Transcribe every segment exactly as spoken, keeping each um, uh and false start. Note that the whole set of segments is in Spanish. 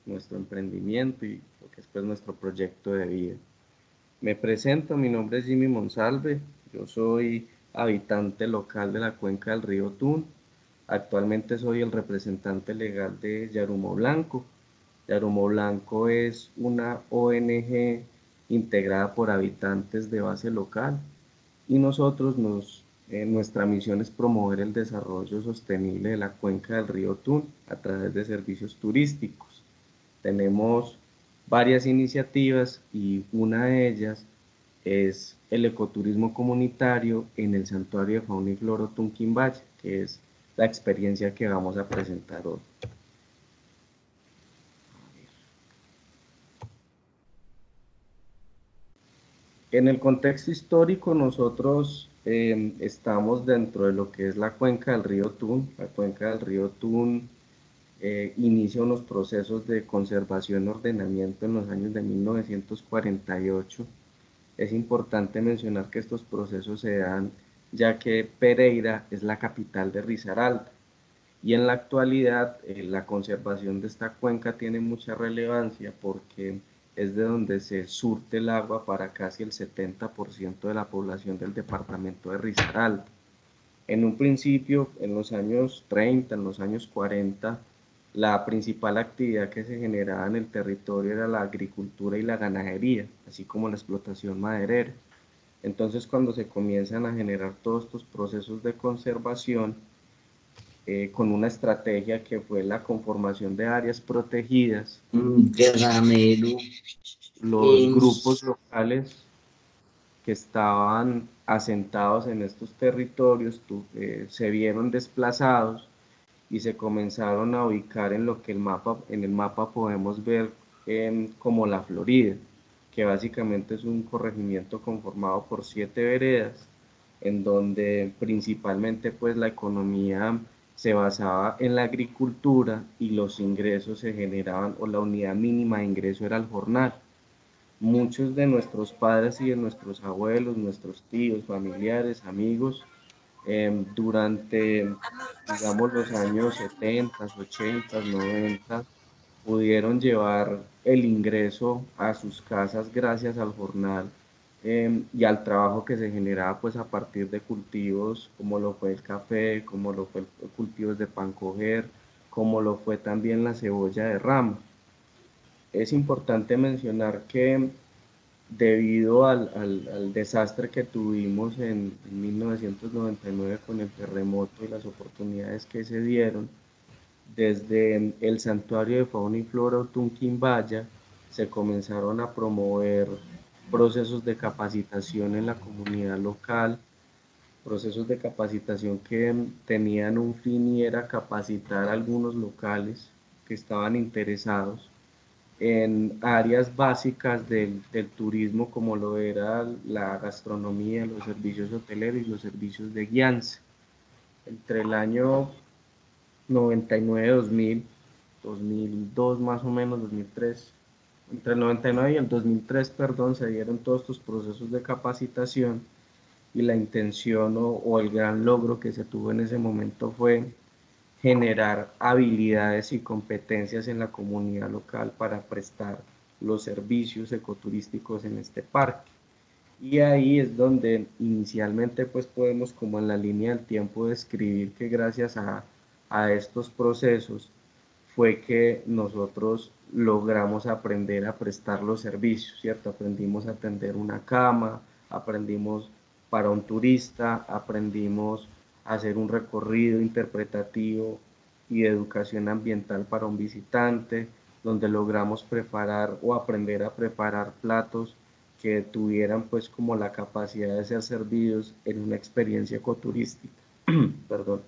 nuestro emprendimiento y lo que es pues nuestro proyecto de vida. Me presento, mi nombre es Jimmy Monsalve, yo soy habitante local de la cuenca del río Tun. Actualmente soy el representante legal de Yarumo Blanco. Yarumo Blanco es una O N G integrada por habitantes de base local y nosotros nos, eh, nuestra misión es promover el desarrollo sostenible de la cuenca del río Tun a través de servicios turísticos. Tenemos varias iniciativas y una de ellas es el ecoturismo comunitario en el Santuario de Fauna y Flora Tunquimbaye, que es la experiencia que vamos a presentar hoy. En el contexto histórico, nosotros eh, estamos dentro de lo que es la cuenca del río Tun. La cuenca del río Tun eh, inicia unos procesos de conservación y ordenamiento en los años de mil novecientos cuarenta y ocho. Es importante mencionar que estos procesos se dan ya que Pereira es la capital de Risaralda y en la actualidad eh, la conservación de esta cuenca tiene mucha relevancia porque es de donde se surte el agua para casi el setenta por ciento de la población del departamento de Risaralda. En un principio, en los años treinta, en los años cuarenta, la principal actividad que se generaba en el territorio era la agricultura y la ganadería, así como la explotación maderera. Entonces, cuando se comienzan a generar todos estos procesos de conservación, eh, con una estrategia que fue la conformación de áreas protegidas, Mm, caramelo. los Eh, grupos locales que estaban asentados en estos territorios tu, eh, se vieron desplazados y se comenzaron a ubicar en lo que el mapa, en el mapa podemos ver eh, como la Florida, que básicamente es un corregimiento conformado por siete veredas, en donde principalmente pues la economía se basaba en la agricultura y los ingresos se generaban, o la unidad mínima de ingreso era el jornal. Muchos de nuestros padres y de nuestros abuelos, nuestros tíos, familiares, amigos, eh, durante, digamos, los años setenta, ochenta, noventa, pudieron llevar el ingreso a sus casas gracias al jornal eh, y al trabajo que se generaba pues a partir de cultivos como lo fue el café, como lo fue el cultivos de pan coger, como lo fue también la cebolla de rama. Es importante mencionar que debido al, al, al desastre que tuvimos en, en mil novecientos noventa y nueve con el terremoto y las oportunidades que se dieron, desde el Santuario de Fauna y Flora Tunquimbaya se comenzaron a promover procesos de capacitación en la comunidad local, procesos de capacitación que tenían un fin y era capacitar a algunos locales que estaban interesados en áreas básicas del, del turismo como lo era la gastronomía, los servicios hoteleros y los servicios de guianza. Entre el año noventa y nueve, dos mil, dos mil dos más o menos, dos mil tres, entre el noventa y nueve y el dos mil tres, perdón, se dieron todos estos procesos de capacitación y la intención o, o el gran logro que se tuvo en ese momento fue generar habilidades y competencias en la comunidad local para prestar los servicios ecoturísticos en este parque. Y ahí es donde inicialmente pues podemos como en la línea del tiempo describir que gracias a, a estos procesos fue que nosotros logramos aprender a prestar los servicios, ¿cierto? Aprendimos a atender una cama, aprendimos para un turista, aprendimos a hacer un recorrido interpretativo y de educación ambiental para un visitante, donde logramos preparar o aprender a preparar platos que tuvieran pues como la capacidad de ser servidos en una experiencia ecoturística. Perdón.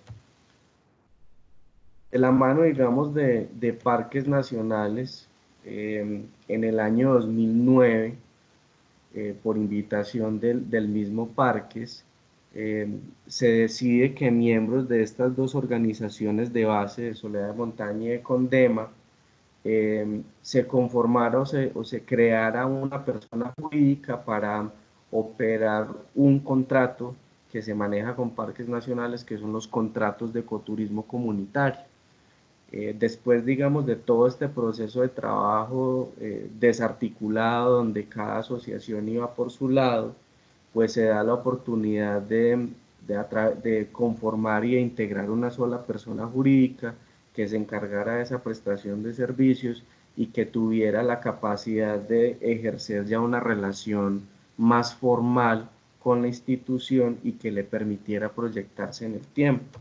De la mano, digamos, de, de parques nacionales, eh, en el año dos mil nueve, eh, por invitación del, del mismo Parques, eh, se decide que miembros de estas dos organizaciones de base, de Soledad de Montaña y de Condema, eh, se conformara o se, o se creara una persona jurídica para operar un contrato que se maneja con parques nacionales, que son los contratos de ecoturismo comunitario. Eh, después, digamos, de todo este proceso de trabajo eh, desarticulado, donde cada asociación iba por su lado, pues se da la oportunidad de, de, de conformar y de integrar una sola persona jurídica que se encargara de esa prestación de servicios y que tuviera la capacidad de ejercer ya una relación más formal con la institución y que le permitiera proyectarse en el tiempo.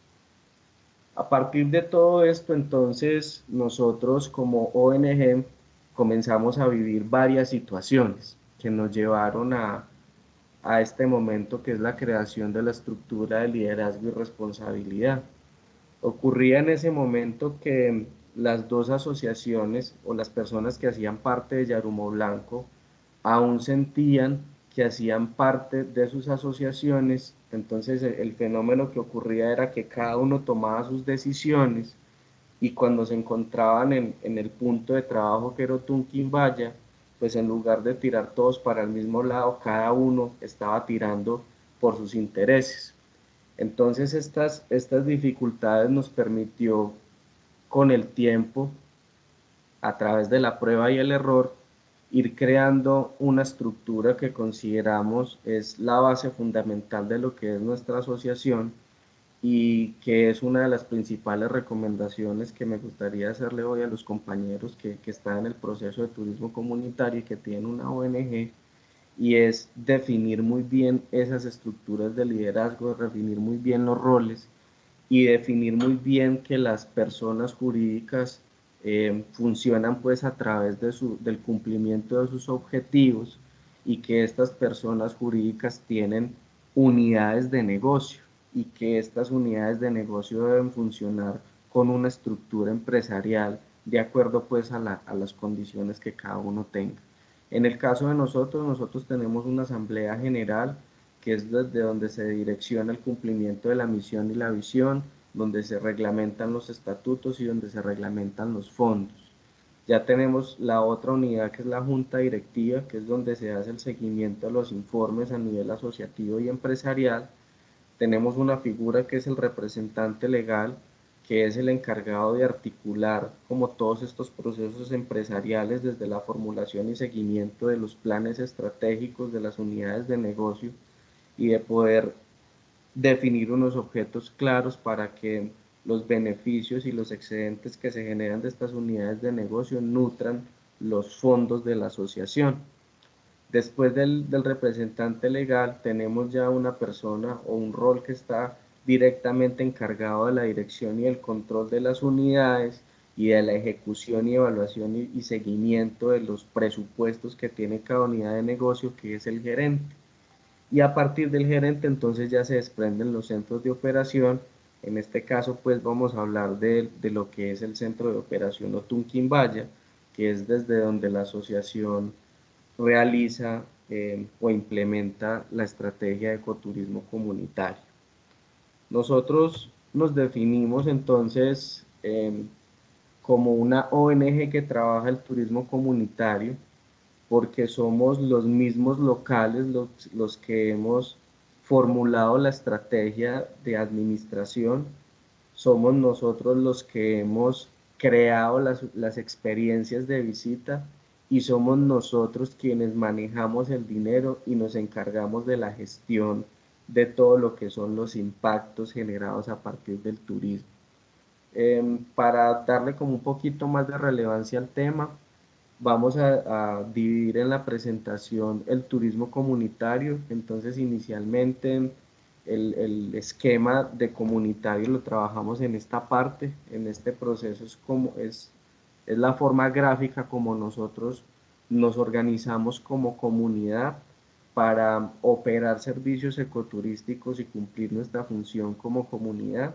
A partir de todo esto, entonces, nosotros como O N G comenzamos a vivir varias situaciones que nos llevaron a, a este momento, que es la creación de la estructura de liderazgo y responsabilidad. Ocurría en ese momento que las dos asociaciones o las personas que hacían parte de Yarumo Blanco aún sentían que hacían parte de sus asociaciones. Entonces el fenómeno que ocurría era que cada uno tomaba sus decisiones y cuando se encontraban en, en el punto de trabajo que era Otunquimbaya, pues en lugar de tirar todos para el mismo lado, cada uno estaba tirando por sus intereses. Entonces estas, estas dificultades nos permitió con el tiempo, a través de la prueba y el error, ir creando una estructura que consideramos es la base fundamental de lo que es nuestra asociación y que es una de las principales recomendaciones que me gustaría hacerle hoy a los compañeros que, que están en el proceso de turismo comunitario y que tienen una O N G, y es definir muy bien esas estructuras de liderazgo, definir muy bien los roles y definir muy bien que las personas jurídicas eh, funcionan pues a través de su, del cumplimiento de sus objetivos y que estas personas jurídicas tienen unidades de negocio y que estas unidades de negocio deben funcionar con una estructura empresarial de acuerdo pues a, la, a las condiciones que cada uno tenga. En el caso de nosotros, nosotros tenemos una asamblea general que es desde donde se direcciona el cumplimiento de la misión y la visión, donde se reglamentan los estatutos y donde se reglamentan los fondos. Ya tenemos la otra unidad que es la junta directiva, que es donde se hace el seguimiento de los informes a nivel asociativo y empresarial. Tenemos una figura que es el representante legal, que es el encargado de articular como todos estos procesos empresariales desde la formulación y seguimiento de los planes estratégicos de las unidades de negocio y de poder definir unos objetos claros para que los beneficios y los excedentes que se generan de estas unidades de negocio nutran los fondos de la asociación. Después del, del representante legal tenemos ya una persona o un rol que está directamente encargado de la dirección y el control de las unidades y de la ejecución y evaluación y, y seguimiento de los presupuestos que tiene cada unidad de negocio, que es el gerente. Y a partir del gerente entonces ya se desprenden los centros de operación. En este caso pues vamos a hablar de, de lo que es el centro de operación Otunquimbaya, que es desde donde la asociación realiza eh, o implementa la estrategia de ecoturismo comunitario. Nosotros nos definimos entonces eh, como una O N G que trabaja el turismo comunitario porque somos los mismos locales los, los que hemos formulado la estrategia de administración, somos nosotros los que hemos creado las, las experiencias de visita y somos nosotros quienes manejamos el dinero y nos encargamos de la gestión de todo lo que son los impactos generados a partir del turismo. Eh, para darle como un poquito más de relevancia al tema, vamos a, a, dividir en la presentación el turismo comunitario. Entonces inicialmente el, el, esquema de comunitario lo trabajamos en esta parte, en este proceso es, como, es, es la forma gráfica como nosotros nos organizamos como comunidad para operar servicios ecoturísticos y cumplir nuestra función como comunidad.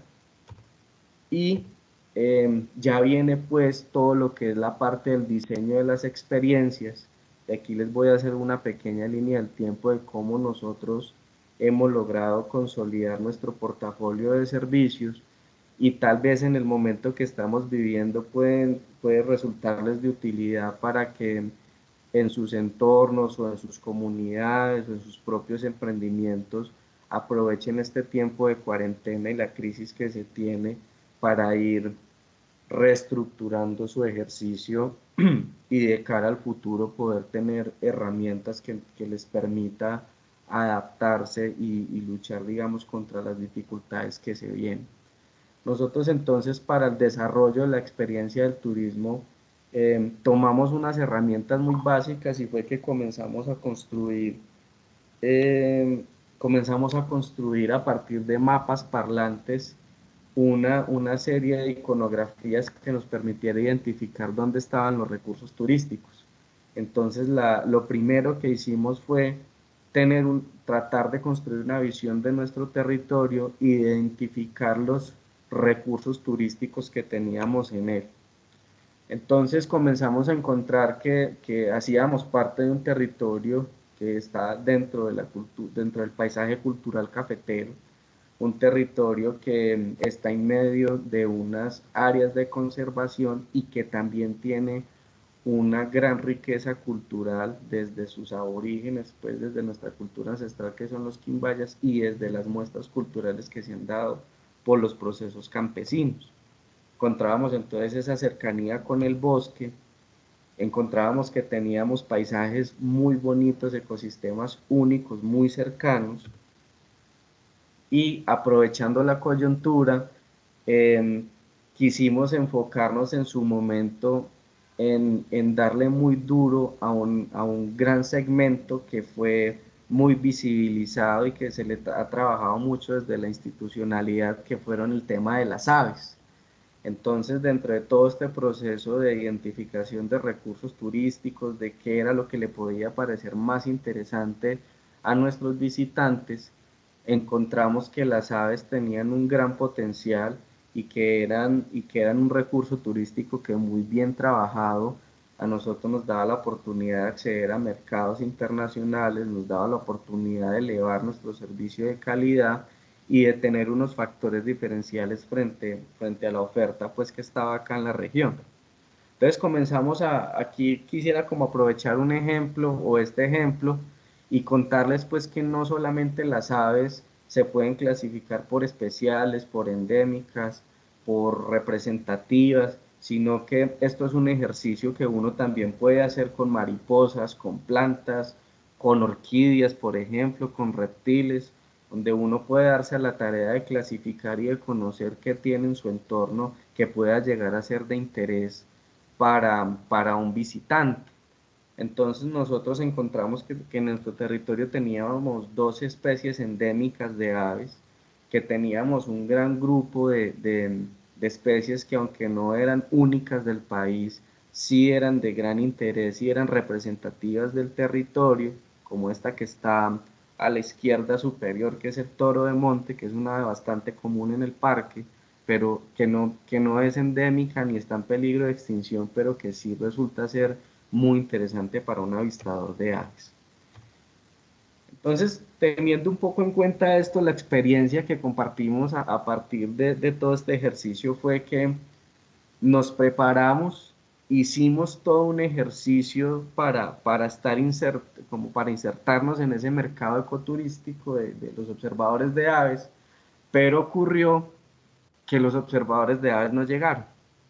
Y eh, ya viene pues todo lo que es la parte del diseño de las experiencias. Y aquí les voy a hacer una pequeña línea del tiempo de cómo nosotros hemos logrado consolidar nuestro portafolio de servicios y tal vez en el momento que estamos viviendo pueden, puede resultarles de utilidad para que en sus entornos o en sus comunidades o en sus propios emprendimientos aprovechen este tiempo de cuarentena y la crisis que se tiene para ir reestructurando su ejercicio y de cara al futuro poder tener herramientas que, que les permita adaptarse y, y luchar, digamos, contra las dificultades que se vienen. Nosotros entonces para el desarrollo de la experiencia del turismo eh, tomamos unas herramientas muy básicas y fue que comenzamos a construir, eh, comenzamos a construir a partir de mapas parlantes una, una serie de iconografías que nos permitiera identificar dónde estaban los recursos turísticos. Entonces la, lo primero que hicimos fue tener un, tratar de construir una visión de nuestro territorio e identificar los recursos turísticos que teníamos en él. Entonces comenzamos a encontrar que, que hacíamos parte de un territorio que está dentro, de la cultu dentro del paisaje cultural cafetero, un territorio que está en medio de unas áreas de conservación y que también tiene una gran riqueza cultural desde sus aborígenes, pues desde nuestra cultura ancestral que son los quimbayas y desde las muestras culturales que se han dado por los procesos campesinos. Encontrábamos entonces esa cercanía con el bosque, encontrábamos que teníamos paisajes muy bonitos, ecosistemas únicos, muy cercanos, y aprovechando la coyuntura, eh, quisimos enfocarnos en su momento en, en darle muy duro a un, a un gran segmento que fue muy visibilizado y que se le ha trabajado mucho desde la institucionalidad, que fueron el tema de las aves. Entonces, dentro de todo este proceso de identificación de recursos turísticos, de qué era lo que le podía parecer más interesante a nuestros visitantes, encontramos que las aves tenían un gran potencial y que eran, y que eran un recurso turístico que muy bien trabajado a nosotros nos daba la oportunidad de acceder a mercados internacionales, nos daba la oportunidad de elevar nuestro servicio de calidad y de tener unos factores diferenciales frente, frente a la oferta pues que estaba acá en la región. Entonces comenzamos a, aquí quisiera como aprovechar un ejemplo o este ejemplo y contarles pues que no solamente las aves se pueden clasificar por especiales, por endémicas, por representativas, sino que esto es un ejercicio que uno también puede hacer con mariposas, con plantas, con orquídeas, por ejemplo, con reptiles, donde uno puede darse a la tarea de clasificar y de conocer qué tiene en su entorno que pueda llegar a ser de interés para, para un visitante. Entonces nosotros encontramos que, que en nuestro territorio teníamos dos especies endémicas de aves, que teníamos un gran grupo de, de, de especies que aunque no eran únicas del país, sí eran de gran interés y eran representativas del territorio, como esta que está a la izquierda superior, que es el toro de monte, que es una ave bastante común en el parque, pero que no, que no es endémica ni está en peligro de extinción, pero que sí resulta ser muy interesante para un avistador de aves. Entonces, teniendo un poco en cuenta esto, la experiencia que compartimos a, a partir de, de todo este ejercicio fue que nos preparamos, hicimos todo un ejercicio para, para estar insert, como para insertarnos en ese mercado ecoturístico de, de los observadores de aves, pero ocurrió que los observadores de aves no llegaron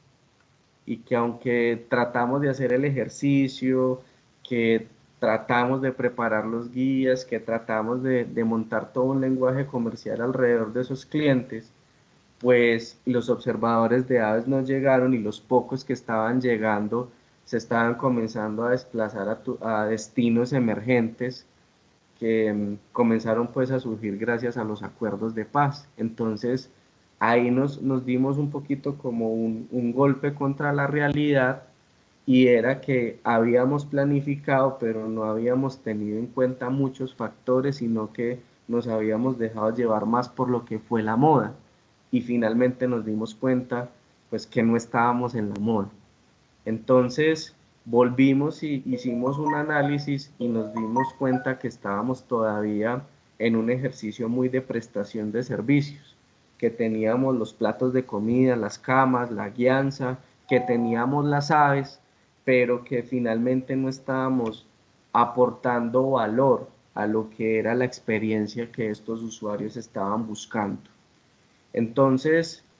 y que aunque tratamos de hacer el ejercicio, que tratamos de preparar los guías, que tratamos de, de montar todo un lenguaje comercial alrededor de esos clientes, pues los observadores de aves no llegaron y los pocos que estaban llegando se estaban comenzando a desplazar a, tu, a destinos emergentes que um, comenzaron pues a surgir gracias a los acuerdos de paz. Entonces ahí nos, nos dimos un poquito como un, un golpe contra la realidad y era que habíamos planificado pero no habíamos tenido en cuenta muchos factores, sino que nos habíamos dejado llevar más por lo que fue la moda y finalmente nos dimos cuenta pues que no estábamos en la moda. Entonces volvimos y hicimos un análisis y nos dimos cuenta que estábamos todavía en un ejercicio muy de prestación de servicios, que teníamos los platos de comida, las camas, la guianza, que teníamos las aves, pero que finalmente no estábamos aportando valor a lo que era la experiencia que estos usuarios estaban buscando. Entonces,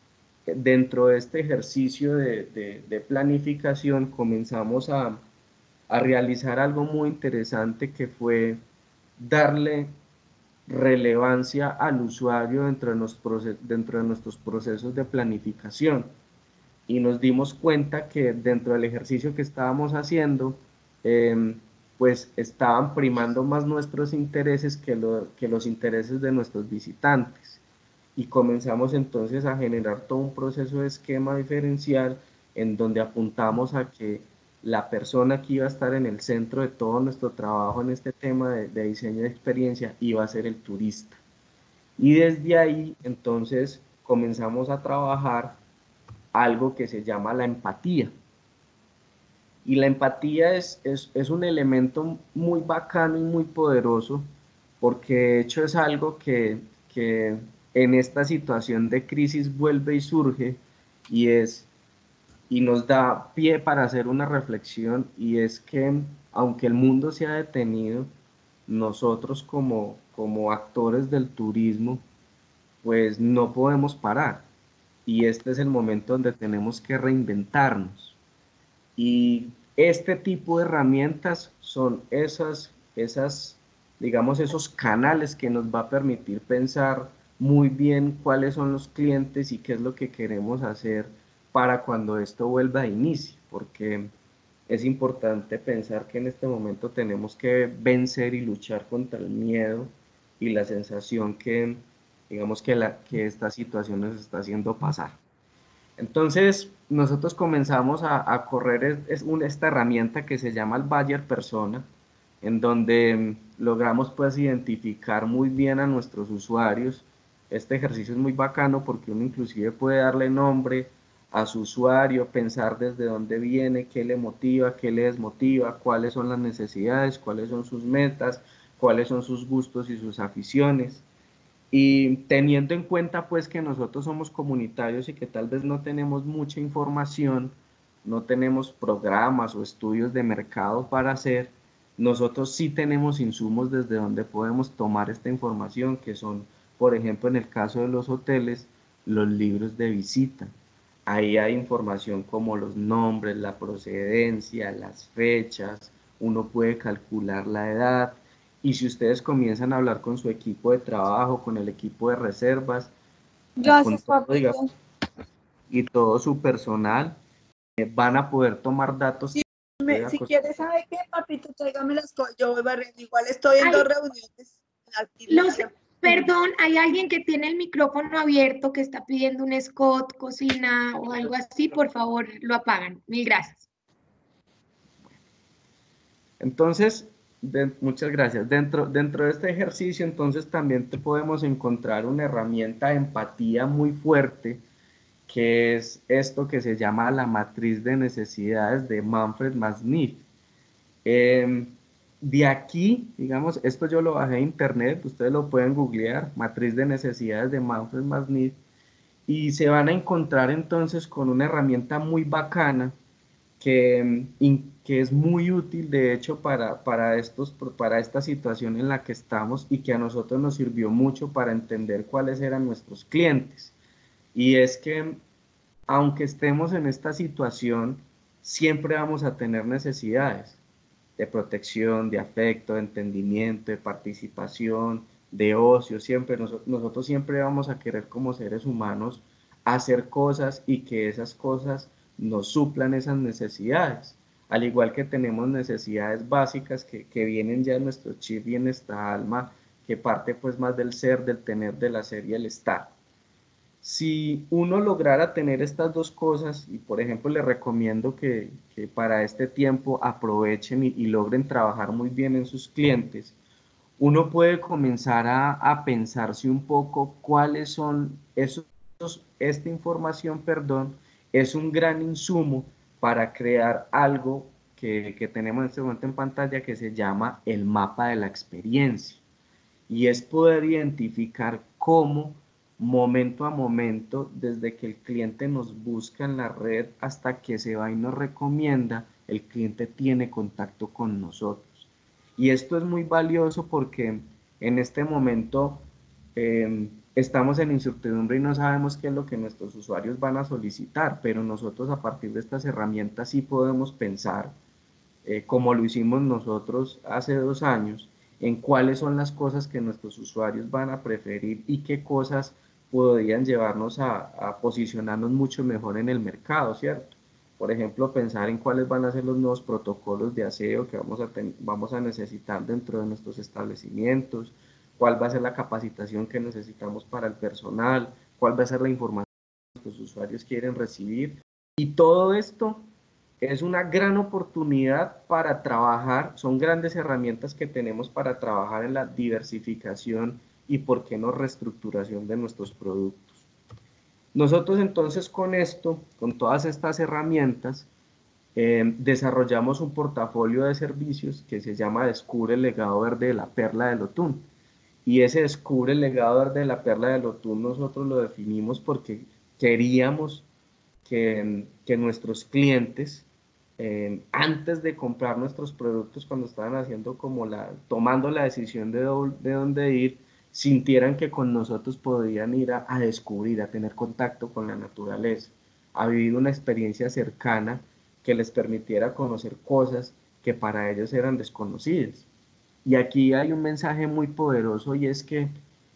dentro de este ejercicio de, de, de planificación comenzamos a, a realizar algo muy interesante, que fue darle relevancia al usuario dentro de, los dentro de nuestros procesos de planificación. Y nos dimos cuenta que dentro del ejercicio que estábamos haciendo, eh, pues estaban primando más nuestros intereses que, lo, que los intereses de nuestros visitantes. Y comenzamos entonces a generar todo un proceso de esquema diferencial en donde apuntamos a que la persona que iba a estar en el centro de todo nuestro trabajo en este tema de, de diseño de experiencia iba a ser el turista. Y desde ahí entonces comenzamos a trabajar algo que se llama la empatía. Y la empatía es, es, es un elemento muy bacano y muy poderoso, porque de hecho es algo que, que en esta situación de crisis vuelve y surge, y es y nos da pie para hacer una reflexión, y es que aunque el mundo se ha detenido, nosotros como, como actores del turismo, pues no podemos parar, y este es el momento donde tenemos que reinventarnos. Y este tipo de herramientas son esas, esas, digamos, esos canales que nos va a permitir pensar muy bien cuáles son los clientes y qué es lo que queremos hacer para cuando esto vuelva a inicio, porque es importante pensar que en este momento tenemos que vencer y luchar contra el miedo y la sensación que, digamos, que, la, que esta situación nos está haciendo pasar. Entonces, nosotros comenzamos a, a correr es, es una, esta herramienta que se llama el Buyer Persona, en donde mm, logramos pues identificar muy bien a nuestros usuarios. Este ejercicio es muy bacano porque uno inclusive puede darle nombre a su usuario, pensar desde dónde viene, qué le motiva, qué le desmotiva, cuáles son las necesidades, cuáles son sus metas, cuáles son sus gustos y sus aficiones. Y teniendo en cuenta pues que nosotros somos comunitarios y que tal vez no tenemos mucha información, no tenemos programas o estudios de mercado para hacer, nosotros sí tenemos insumos desde donde podemos tomar esta información, que son, por ejemplo, en el caso de los hoteles, los libros de visita. Ahí hay información como los nombres, la procedencia, las fechas, uno puede calcular la edad, y si ustedes comienzan a hablar con su equipo de trabajo, con el equipo de reservas y con Gracias, todo, digamos, papito. y todo su personal, eh, van a poder tomar datos. Si, me, si quieres, ¿sabe qué, papito? Tráigame las cosas. Yo voy barriendo. Igual estoy en Ay, dos reuniones. Aquí los, perdón, hay alguien que tiene el micrófono abierto que está pidiendo un Scott, cocina o algo así. Por favor, lo apagan. Mil gracias. Entonces, de, muchas gracias. Dentro, dentro de este ejercicio, entonces también te podemos encontrar una herramienta de empatía muy fuerte, que es esto que se llama la matriz de necesidades de Manfred Masniff. Eh, de aquí, digamos, esto yo lo bajé de internet, ustedes lo pueden googlear, matriz de necesidades de Manfred Masniff, y se van a encontrar entonces con una herramienta muy bacana que, que es muy útil de hecho para, para, estos, para esta situación en la que estamos, y que a nosotros nos sirvió mucho para entender cuáles eran nuestros clientes. Y es que aunque estemos en esta situación, siempre vamos a tener necesidades de protección, de afecto, de entendimiento, de participación, de ocio. Siempre nosotros, nosotros siempre vamos a querer como seres humanos hacer cosas y que esas cosas nos suplan esas necesidades. Al igual que tenemos necesidades básicas que, que vienen ya en nuestro chip y en nuestra alma, que parte pues más del ser, del tener, del hacer y el estar. Si uno lograra tener estas dos cosas, y por ejemplo les recomiendo que, que para este tiempo aprovechen y, y logren trabajar muy bien en sus clientes, uno puede comenzar a, a pensarse un poco cuáles son esos, esta información, perdón, es un gran insumo para crear algo que, que tenemos en este momento en pantalla, que se llama el mapa de la experiencia, y es poder identificar cómo momento a momento, desde que el cliente nos busca en la red hasta que se va y nos recomienda, el cliente tiene contacto con nosotros. Y esto es muy valioso porque en este momento eh, estamos en incertidumbre y no sabemos qué es lo que nuestros usuarios van a solicitar, pero nosotros a partir de estas herramientas sí podemos pensar, eh, como lo hicimos nosotros hace dos años, en cuáles son las cosas que nuestros usuarios van a preferir y qué cosas podrían llevarnos a, a posicionarnos mucho mejor en el mercado, ¿cierto? Por ejemplo, pensar en cuáles van a ser los nuevos protocolos de aseo que vamos a, vamos a necesitar dentro de nuestros establecimientos, cuál va a ser la capacitación que necesitamos para el personal, cuál va a ser la información que los usuarios quieren recibir. Y todo esto es una gran oportunidad para trabajar, son grandes herramientas que tenemos para trabajar en la diversificación y, por qué no, reestructuración de nuestros productos. Nosotros entonces con esto, con todas estas herramientas, eh, desarrollamos un portafolio de servicios que se llama Descubre el legado verde de la perla del Otún. Y ese Descubre el legado verde de la perla del Otún nosotros lo definimos porque queríamos que, que nuestros clientes, eh, antes de comprar nuestros productos, cuando estaban haciendo como la, tomando la decisión de, do, de dónde ir, sintieran que con nosotros podían ir a, a descubrir, a tener contacto con la naturaleza, a vivir una experiencia cercana que les permitiera conocer cosas que para ellos eran desconocidas. Y aquí hay un mensaje muy poderoso, y es que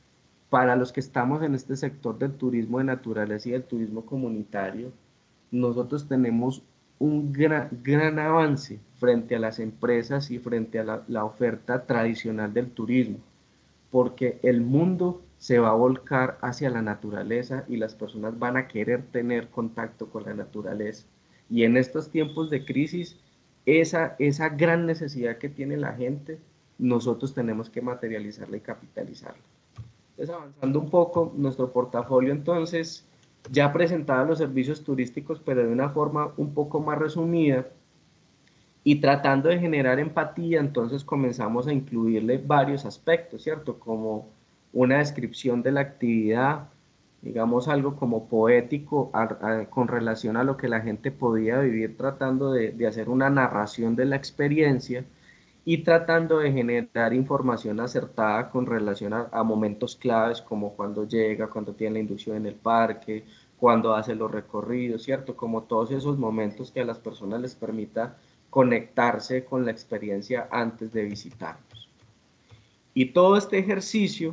para los que estamos en este sector del turismo de naturaleza y del turismo comunitario, nosotros tenemos un gran, gran avance frente a las empresas y frente a la, la oferta tradicional del turismo, porque el mundo se va a volcar hacia la naturaleza y las personas van a querer tener contacto con la naturaleza. Y en estos tiempos de crisis, esa, esa gran necesidad que tiene la gente, nosotros tenemos que materializarla y capitalizarla. Entonces, avanzando un poco, nuestro portafolio entonces ya presentaba los servicios turísticos, pero de una forma un poco más resumida, y tratando de generar empatía, entonces comenzamos a incluirle varios aspectos, ¿cierto? Como una descripción de la actividad, digamos algo como poético a, a, con relación a lo que la gente podía vivir, tratando de, de hacer una narración de la experiencia, y tratando de generar información acertada con relación a, a momentos claves, como cuando llega, cuando tiene la inducción en el parque, cuando hace los recorridos, ¿cierto? Como todos esos momentos que a las personas les permita conectarse con la experiencia antes de visitarnos. Y todo este ejercicio,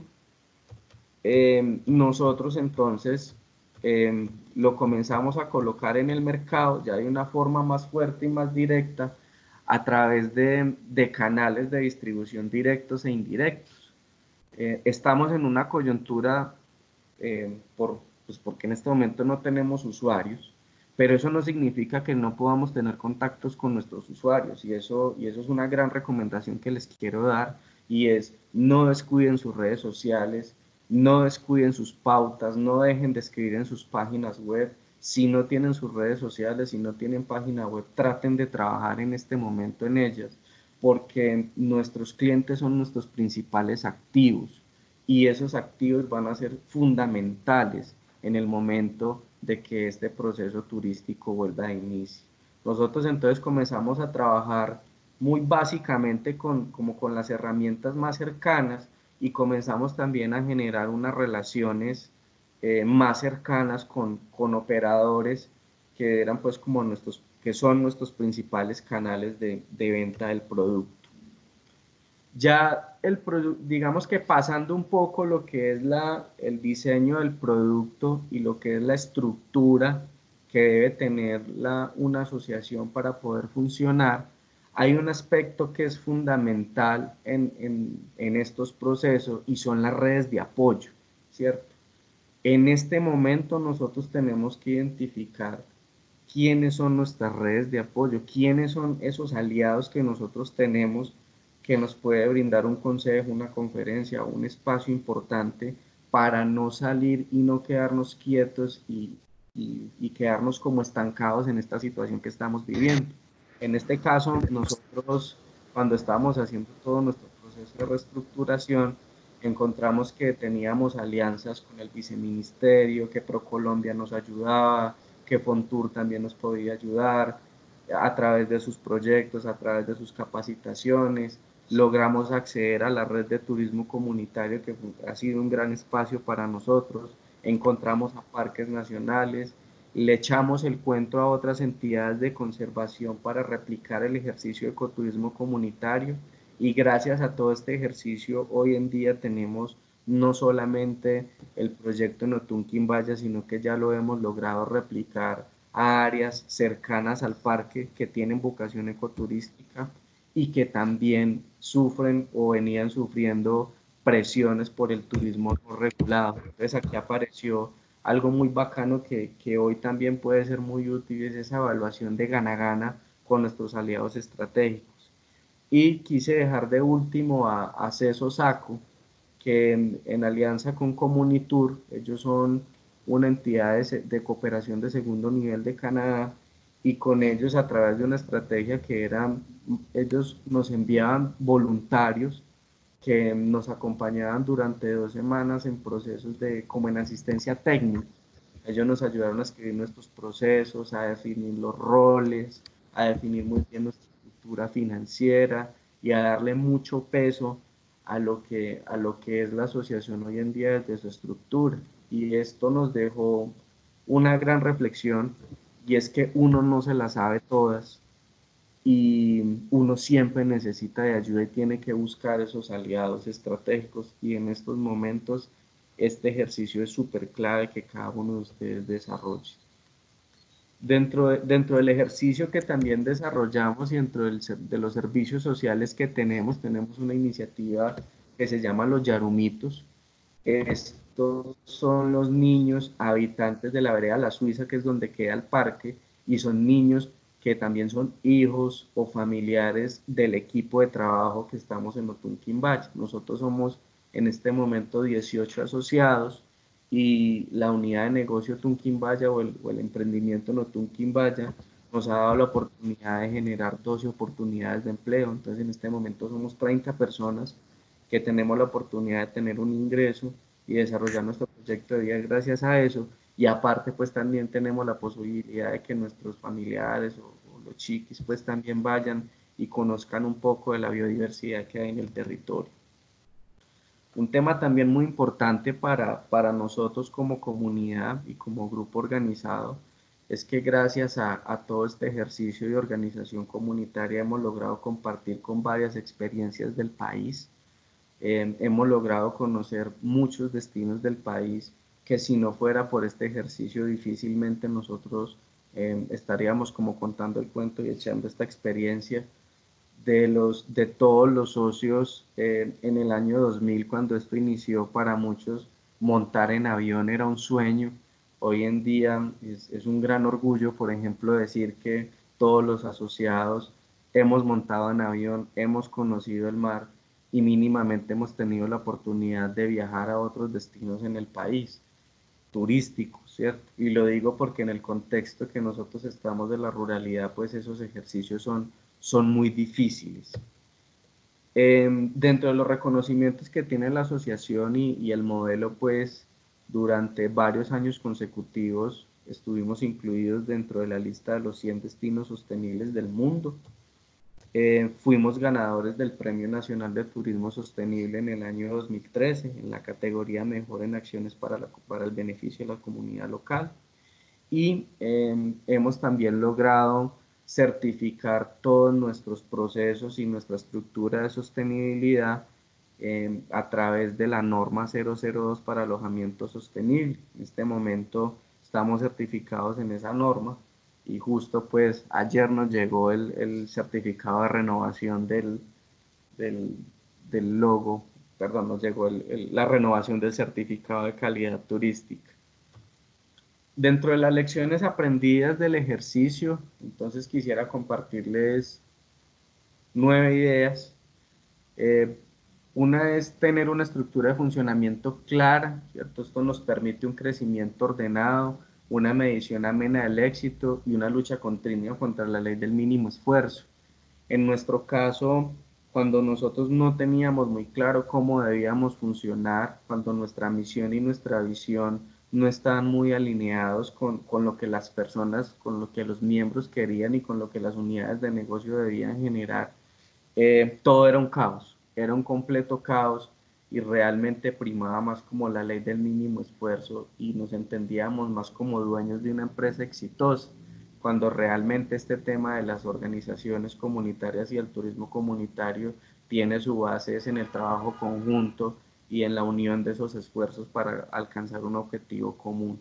eh, nosotros entonces eh, lo comenzamos a colocar en el mercado ya de una forma más fuerte y más directa, a través de, de canales de distribución directos e indirectos. Eh, estamos en una coyuntura, eh, por, pues porque en este momento no tenemos usuarios, pero eso no significa que no podamos tener contactos con nuestros usuarios, y eso, y eso es una gran recomendación que les quiero dar, y es: no descuiden sus redes sociales, no descuiden sus pautas, no dejen de escribir en sus páginas web. Si no tienen sus redes sociales, si no tienen página web, traten de trabajar en este momento en ellas, porque nuestros clientes son nuestros principales activos, y esos activos van a ser fundamentales en el momento de que este proceso turístico vuelva a inicio. Nosotros entonces comenzamos a trabajar muy básicamente con, como con las herramientas más cercanas, y comenzamos también a generar unas relaciones eh, más cercanas con, con operadores que eran pues como nuestros, que son nuestros principales canales de, de venta del producto. Ya el digamos que pasando un poco lo que es la, el diseño del producto y lo que es la estructura que debe tener la, una asociación para poder funcionar, hay un aspecto que es fundamental en, en, en estos procesos, y son las redes de apoyo, ¿cierto? En este momento nosotros tenemos que identificar quiénes son nuestras redes de apoyo, quiénes son esos aliados que nosotros tenemos, que nos puede brindar un consejo, una conferencia, un espacio importante, para no salir y no quedarnos quietos y, y, y quedarnos como estancados en esta situación que estamos viviendo. En este caso, nosotros, cuando estábamos haciendo todo nuestro proceso de reestructuración, encontramos que teníamos alianzas con el viceministerio, que ProColombia nos ayudaba, que Fontur también nos podía ayudar a través de sus proyectos, a través de sus capacitaciones, logramos acceder a la red de turismo comunitario, que ha sido un gran espacio para nosotros. Encontramos a parques nacionales, le echamos el cuento a otras entidades de conservación para replicar el ejercicio de ecoturismo comunitario, y gracias a todo este ejercicio hoy en día tenemos no solamente el proyecto Notún Quimbaya, sino que ya lo hemos logrado replicar a áreas cercanas al parque que tienen vocación ecoturística y que también sufren o venían sufriendo presiones por el turismo no regulado. Entonces aquí apareció algo muy bacano que, que hoy también puede ser muy útil, es esa evaluación de gana-gana con nuestros aliados estratégicos. Y quise dejar de último a, a CESO SACO, que en, en alianza con Comunitur, ellos son una entidad de, de cooperación de segundo nivel de Canadá, y con ellos a través de una estrategia que era, ellos nos enviaban voluntarios que nos acompañaban durante dos semanas en procesos de, como en asistencia técnica. Ellos nos ayudaron a escribir nuestros procesos, a definir los roles, a definir muy bien nuestra estructura financiera y a darle mucho peso a lo que, a lo que es la asociación hoy en día desde su estructura. Y esto nos dejó una gran reflexión, y es que uno no se las sabe todas y uno siempre necesita de ayuda y tiene que buscar esos aliados estratégicos, y en estos momentos este ejercicio es súper clave que cada uno de ustedes desarrolle. Dentro, de, dentro del ejercicio que también desarrollamos y dentro del, de los servicios sociales que tenemos, tenemos una iniciativa que se llama Los Yarumitos. Estos son los niños habitantes de la vereda La Suiza, que es donde queda el parque, y son niños que también son hijos o familiares del equipo de trabajo que estamos en Notún Quimbaya. Nosotros somos en este momento dieciocho asociados, y la unidad de negocio Tunquimbaya o el, o el emprendimiento Notún Quimbaya nos ha dado la oportunidad de generar doce oportunidades de empleo. Entonces en este momento somos treinta personas que tenemos la oportunidad de tener un ingreso y desarrollar nuestro proyecto de vida gracias a eso. Y aparte pues también tenemos la posibilidad de que nuestros familiares o, o los chiquis pues también vayan y conozcan un poco de la biodiversidad que hay en el territorio. Un tema también muy importante para, para nosotros como comunidad y como grupo organizado es que gracias a, a todo este ejercicio de organización comunitaria hemos logrado compartir con varias experiencias del país. Eh, hemos logrado conocer muchos destinos del país que si no fuera por este ejercicio difícilmente nosotros eh, estaríamos como contando el cuento y echando esta experiencia de, los, de todos los socios. Eh, en el año dos mil, cuando esto inició, para muchos montar en avión era un sueño. Hoy en día es, es un gran orgullo, por ejemplo, decir que todos los asociados hemos montado en avión, hemos conocido el mar y mínimamente hemos tenido la oportunidad de viajar a otros destinos en el país, turísticos, ¿cierto? Y lo digo porque en el contexto que nosotros estamos de la ruralidad, pues esos ejercicios son, son muy difíciles. Eh, dentro de los reconocimientos que tiene la asociación y, y el modelo, pues durante varios años consecutivos estuvimos incluidos dentro de la lista de los cien destinos sostenibles del mundo. Eh, fuimos ganadores del Premio Nacional de Turismo Sostenible en el año dos mil trece, en la categoría Mejor en Acciones para, la, para el Beneficio de la Comunidad Local. Y eh, hemos también logrado certificar todos nuestros procesos y nuestra estructura de sostenibilidad eh, a través de la norma cero cero dos para alojamiento sostenible. En este momento estamos certificados en esa norma, y justo pues ayer nos llegó el, el certificado de renovación del, del, del logo, perdón, nos llegó el, el, la renovación del certificado de calidad turística. Dentro de las lecciones aprendidas del ejercicio, entonces quisiera compartirles nueve ideas. Eh, una es tener una estructura de funcionamiento clara, ¿cierto? Esto nos permite un crecimiento ordenado, una medición amena del éxito y una lucha continua contra la ley del mínimo esfuerzo. En nuestro caso, cuando nosotros no teníamos muy claro cómo debíamos funcionar, cuando nuestra misión y nuestra visión no estaban muy alineados con, con lo que las personas, con lo que los miembros querían y con lo que las unidades de negocio debían generar, eh, todo era un caos, era un completo caos y realmente primaba más como la ley del mínimo esfuerzo y nos entendíamos más como dueños de una empresa exitosa, cuando realmente este tema de las organizaciones comunitarias y el turismo comunitario tiene su base es en el trabajo conjunto y en la unión de esos esfuerzos para alcanzar un objetivo común.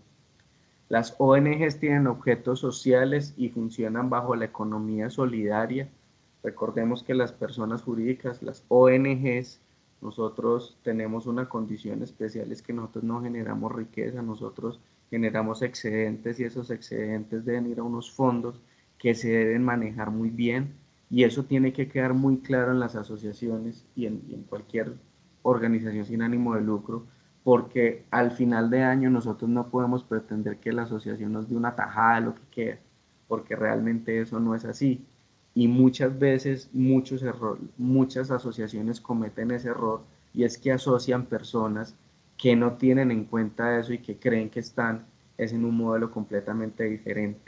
Las O N Ges tienen objetos sociales y funcionan bajo la economía solidaria. Recordemos que las personas jurídicas, las O N Ges, nosotros tenemos una condición especial, es que nosotros no generamos riqueza, nosotros generamos excedentes y esos excedentes deben ir a unos fondos que se deben manejar muy bien y eso tiene que quedar muy claro en las asociaciones y en, y en cualquier organización sin ánimo de lucro, porque al final de año nosotros no podemos pretender que la asociación nos dé una tajada de lo que queda, porque realmente eso no es así. Y muchas veces muchos error, muchas asociaciones cometen ese error y es que asocian personas que no tienen en cuenta eso y que creen que están es en un modelo completamente diferente.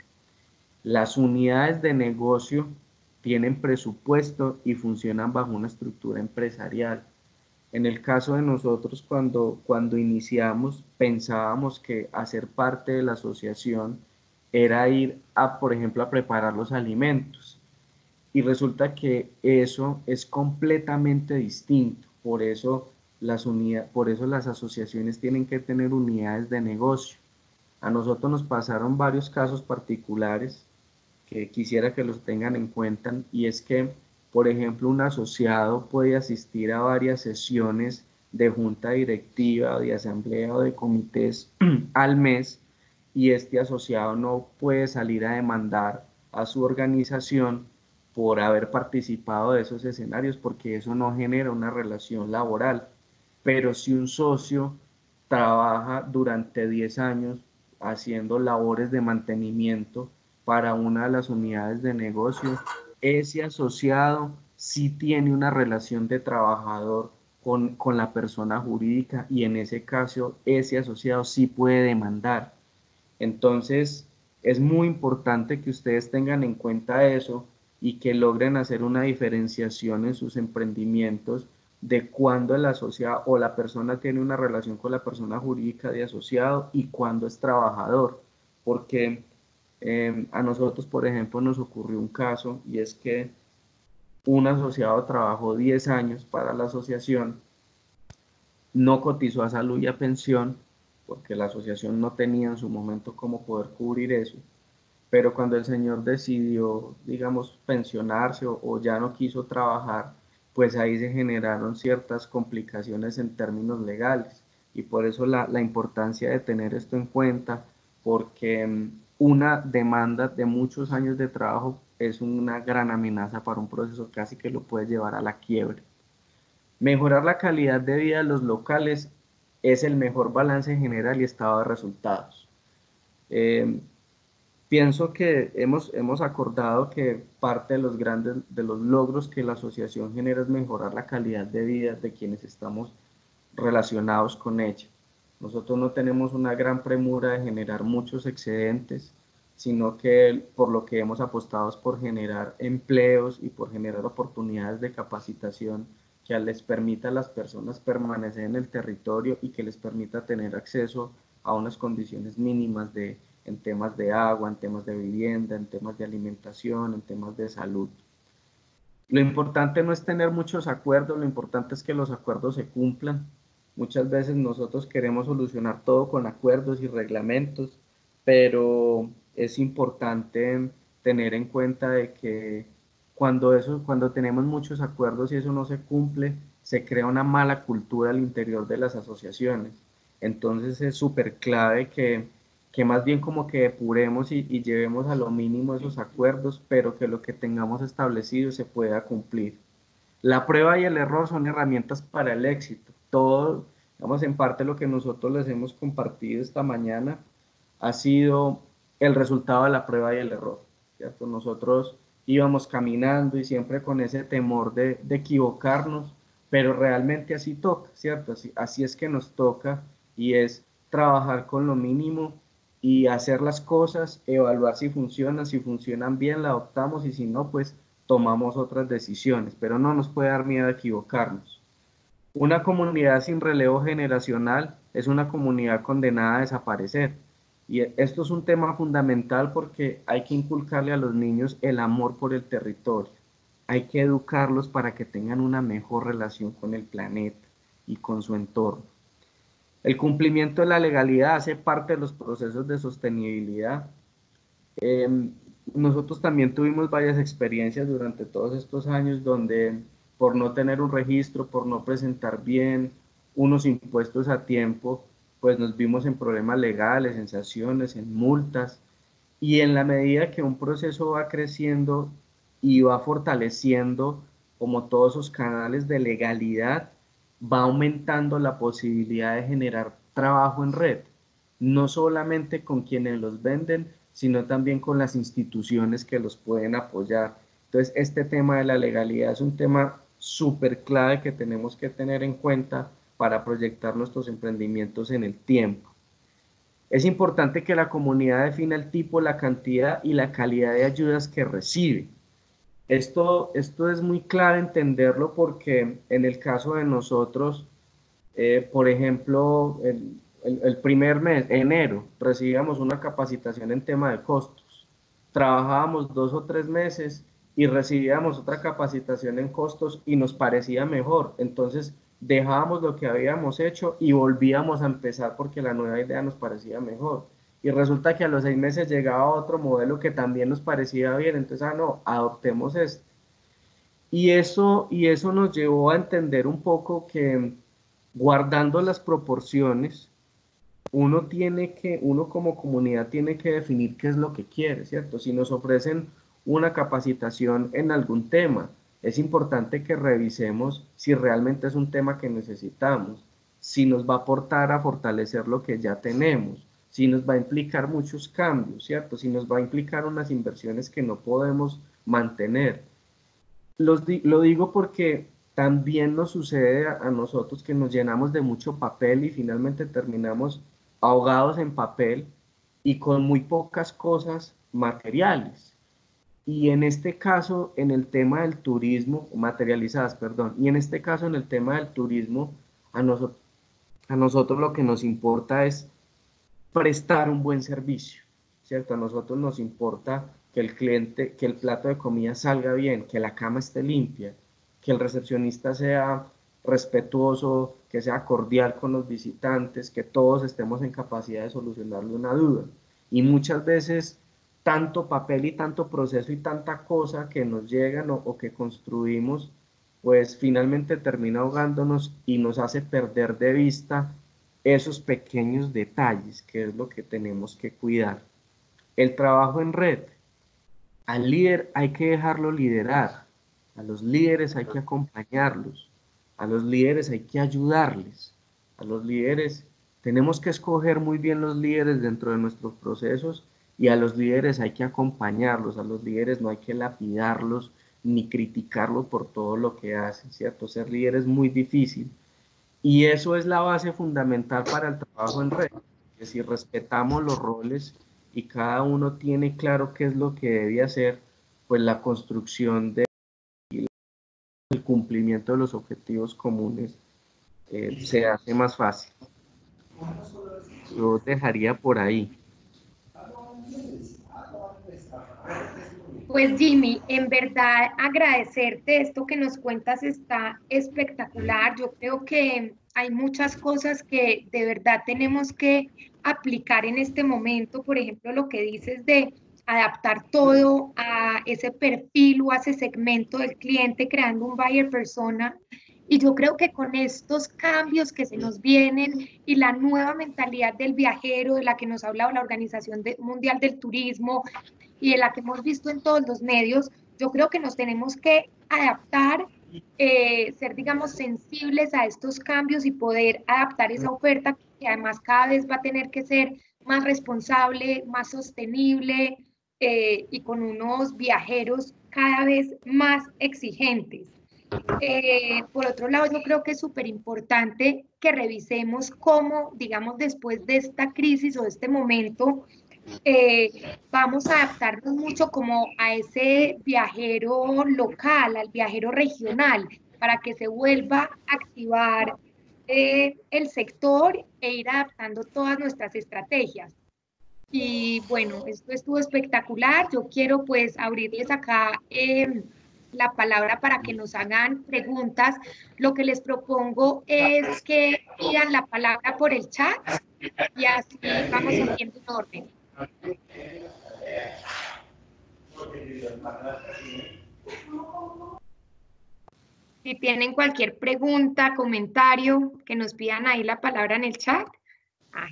Las unidades de negocio tienen presupuesto y funcionan bajo una estructura empresarial. En el caso de nosotros, cuando, cuando iniciamos, pensábamos que hacer parte de la asociación era ir a, por ejemplo, a preparar los alimentos. Y resulta que eso es completamente distinto. Por eso las, unidades, por eso las asociaciones tienen que tener unidades de negocio. A nosotros nos pasaron varios casos particulares que quisiera que los tengan en cuenta, y es que, por ejemplo, un asociado puede asistir a varias sesiones de junta directiva, de asamblea o de comités al mes, y este asociado no puede salir a demandar a su organización por haber participado de esos escenarios, porque eso no genera una relación laboral. Pero si un socio trabaja durante diez años haciendo labores de mantenimiento para una de las unidades de negocio, ese asociado sí tiene una relación de trabajador con, con la persona jurídica y en ese caso ese asociado sí puede demandar. Entonces es muy importante que ustedes tengan en cuenta eso y que logren hacer una diferenciación en sus emprendimientos de cuándo el asociado o la persona tiene una relación con la persona jurídica de asociado y cuándo es trabajador, porque eh, a nosotros, por ejemplo, nos ocurrió un caso y es que un asociado trabajó diez años para la asociación, no cotizó a salud y a pensión, porque la asociación no tenía en su momento cómo poder cubrir eso, pero cuando el señor decidió, digamos, pensionarse o, o ya no quiso trabajar, pues ahí se generaron ciertas complicaciones en términos legales y por eso la, la importancia de tener esto en cuenta, porque um, una demanda de muchos años de trabajo es una gran amenaza para un proceso casi que lo puede llevar a la quiebra. Mejorar la calidad de vida de los locales es el mejor balance general y estado de resultados. Eh, Pienso que hemos, hemos acordado que parte de los grandes, de los logros que la asociación genera es mejorar la calidad de vida de quienes estamos relacionados con ella. Nosotros no tenemos una gran premura de generar muchos excedentes, sino que por lo que hemos apostado es por generar empleos y por generar oportunidades de capacitación que les permita a las personas permanecer en el territorio y que les permita tener acceso a unas condiciones mínimas de, en temas de agua, en temas de vivienda, en temas de alimentación, en temas de salud. Lo importante no es tener muchos acuerdos, lo importante es que los acuerdos se cumplan. Muchas veces nosotros queremos solucionar todo con acuerdos y reglamentos, pero es importante tener en cuenta de que cuando, eso, cuando tenemos muchos acuerdos y eso no se cumple, se crea una mala cultura al interior de las asociaciones. Entonces es súper clave que que más bien como que depuremos y, y llevemos a lo mínimo esos acuerdos, pero que lo que tengamos establecido se pueda cumplir. La prueba y el error son herramientas para el éxito. Todo, digamos, en parte lo que nosotros les hemos compartido esta mañana ha sido el resultado de la prueba y el error, ¿cierto? Nosotros íbamos caminando y siempre con ese temor de, de equivocarnos, pero realmente así toca, ¿cierto? Así, así es que nos toca y es trabajar con lo mínimo y hacer las cosas, evaluar si funcionan, si funcionan bien la adoptamos y si no, pues tomamos otras decisiones, pero no nos puede dar miedo equivocarnos. Una comunidad sin relevo generacional es una comunidad condenada a desaparecer. Y esto es un tema fundamental porque hay que inculcarle a los niños el amor por el territorio. Hay que educarlos para que tengan una mejor relación con el planeta y con su entorno. El cumplimiento de la legalidad hace parte de los procesos de sostenibilidad. Eh, nosotros también tuvimos varias experiencias durante todos estos años donde por no tener un registro, por no presentar bien unos impuestos a tiempo, pues nos vimos en problemas legales, en sanciones, en multas, y en la medida que un proceso va creciendo y va fortaleciendo como todos esos canales de legalidad, va aumentando la posibilidad de generar trabajo en red, no solamente con quienes los venden, sino también con las instituciones que los pueden apoyar. Entonces, este tema de la legalidad es un tema súper clave que tenemos que tener en cuenta para proyectar nuestros emprendimientos en el tiempo. Es importante que la comunidad defina el tipo, la cantidad y la calidad de ayudas que recibe. Esto, esto es muy clave entenderlo porque en el caso de nosotros, eh, por ejemplo, el, el, el primer mes, enero, recibíamos una capacitación en tema de costos. Trabajábamos dos o tres meses y recibíamos otra capacitación en costos y nos parecía mejor. Entonces dejábamos lo que habíamos hecho y volvíamos a empezar porque la nueva idea nos parecía mejor. Y resulta que a los seis meses llegaba otro modelo que también nos parecía bien. Entonces, ah, no, adoptemos este. Y eso, y eso nos llevó a entender un poco que guardando las proporciones, uno tiene que, uno como comunidad tiene que definir qué es lo que quiere, ¿cierto? Si nos ofrecen una capacitación en algún tema, es importante que revisemos si realmente es un tema que necesitamos, si nos va a aportar a fortalecer lo que ya tenemos, si nos va a implicar muchos cambios, ¿cierto? Si nos va a implicar unas inversiones que no podemos mantener. Los, lo digo porque también nos sucede a, a nosotros que nos llenamos de mucho papel y finalmente terminamos ahogados en papel y con muy pocas cosas materiales. Y en este caso, en el tema del turismo, materializadas, perdón, y en este caso, en el tema del turismo, a, noso a nosotros lo que nos importa es prestar un buen servicio, ¿cierto? A nosotros nos importa que el cliente, que el plato de comida salga bien, que la cama esté limpia, que el recepcionista sea respetuoso, que sea cordial con los visitantes, que todos estemos en capacidad de solucionarle una duda. Y muchas veces tanto papel y tanto proceso y tanta cosa que nos llegan o, o que construimos, pues finalmente termina ahogándonos y nos hace perder de vista esos pequeños detalles, que es lo que tenemos que cuidar. El trabajo en red, al líder hay que dejarlo liderar, a los líderes hay que acompañarlos, a los líderes hay que ayudarles, a los líderes tenemos que escoger muy bien los líderes dentro de nuestros procesos y a los líderes hay que acompañarlos, a los líderes no hay que lapidarlos ni criticarlos por todo lo que hacen, ¿cierto? Ser líder es muy difícil. Y eso es la base fundamental para el trabajo en red, que si respetamos los roles y cada uno tiene claro qué es lo que debe hacer, pues la construcción del cumplimiento de los objetivos comunes eh, se hace más fácil. Yo dejaría por ahí. Pues Jimmy, en verdad agradecerte, esto que nos cuentas está espectacular. Yo creo que hay muchas cosas que de verdad tenemos que aplicar en este momento. Por ejemplo, lo que dices de adaptar todo a ese perfil o a ese segmento del cliente, creando un buyer persona. Y yo creo que con estos cambios que se nos vienen y la nueva mentalidad del viajero, de la que nos ha hablado la Organización Mundial del Turismo, y de la que hemos visto en todos los medios, yo creo que nos tenemos que adaptar, eh, ser, digamos, sensibles a estos cambios y poder adaptar esa oferta que además cada vez va a tener que ser más responsable, más sostenible eh, y con unos viajeros cada vez más exigentes. Eh, por otro lado, yo creo que es súper importante que revisemos cómo, digamos, después de esta crisis o de este momento, eh, vamos a adaptarnos mucho como a ese viajero local, al viajero regional, para que se vuelva a activar eh, el sector e ir adaptando todas nuestras estrategias. Y bueno, esto estuvo espectacular. Yo quiero pues abrirles acá eh, la palabra para que nos hagan preguntas. Lo que les propongo es que pidan la palabra por el chat y así vamos haciendo un orden. Si tienen cualquier pregunta, comentario, que nos pidan ahí la palabra en el chat. Ay,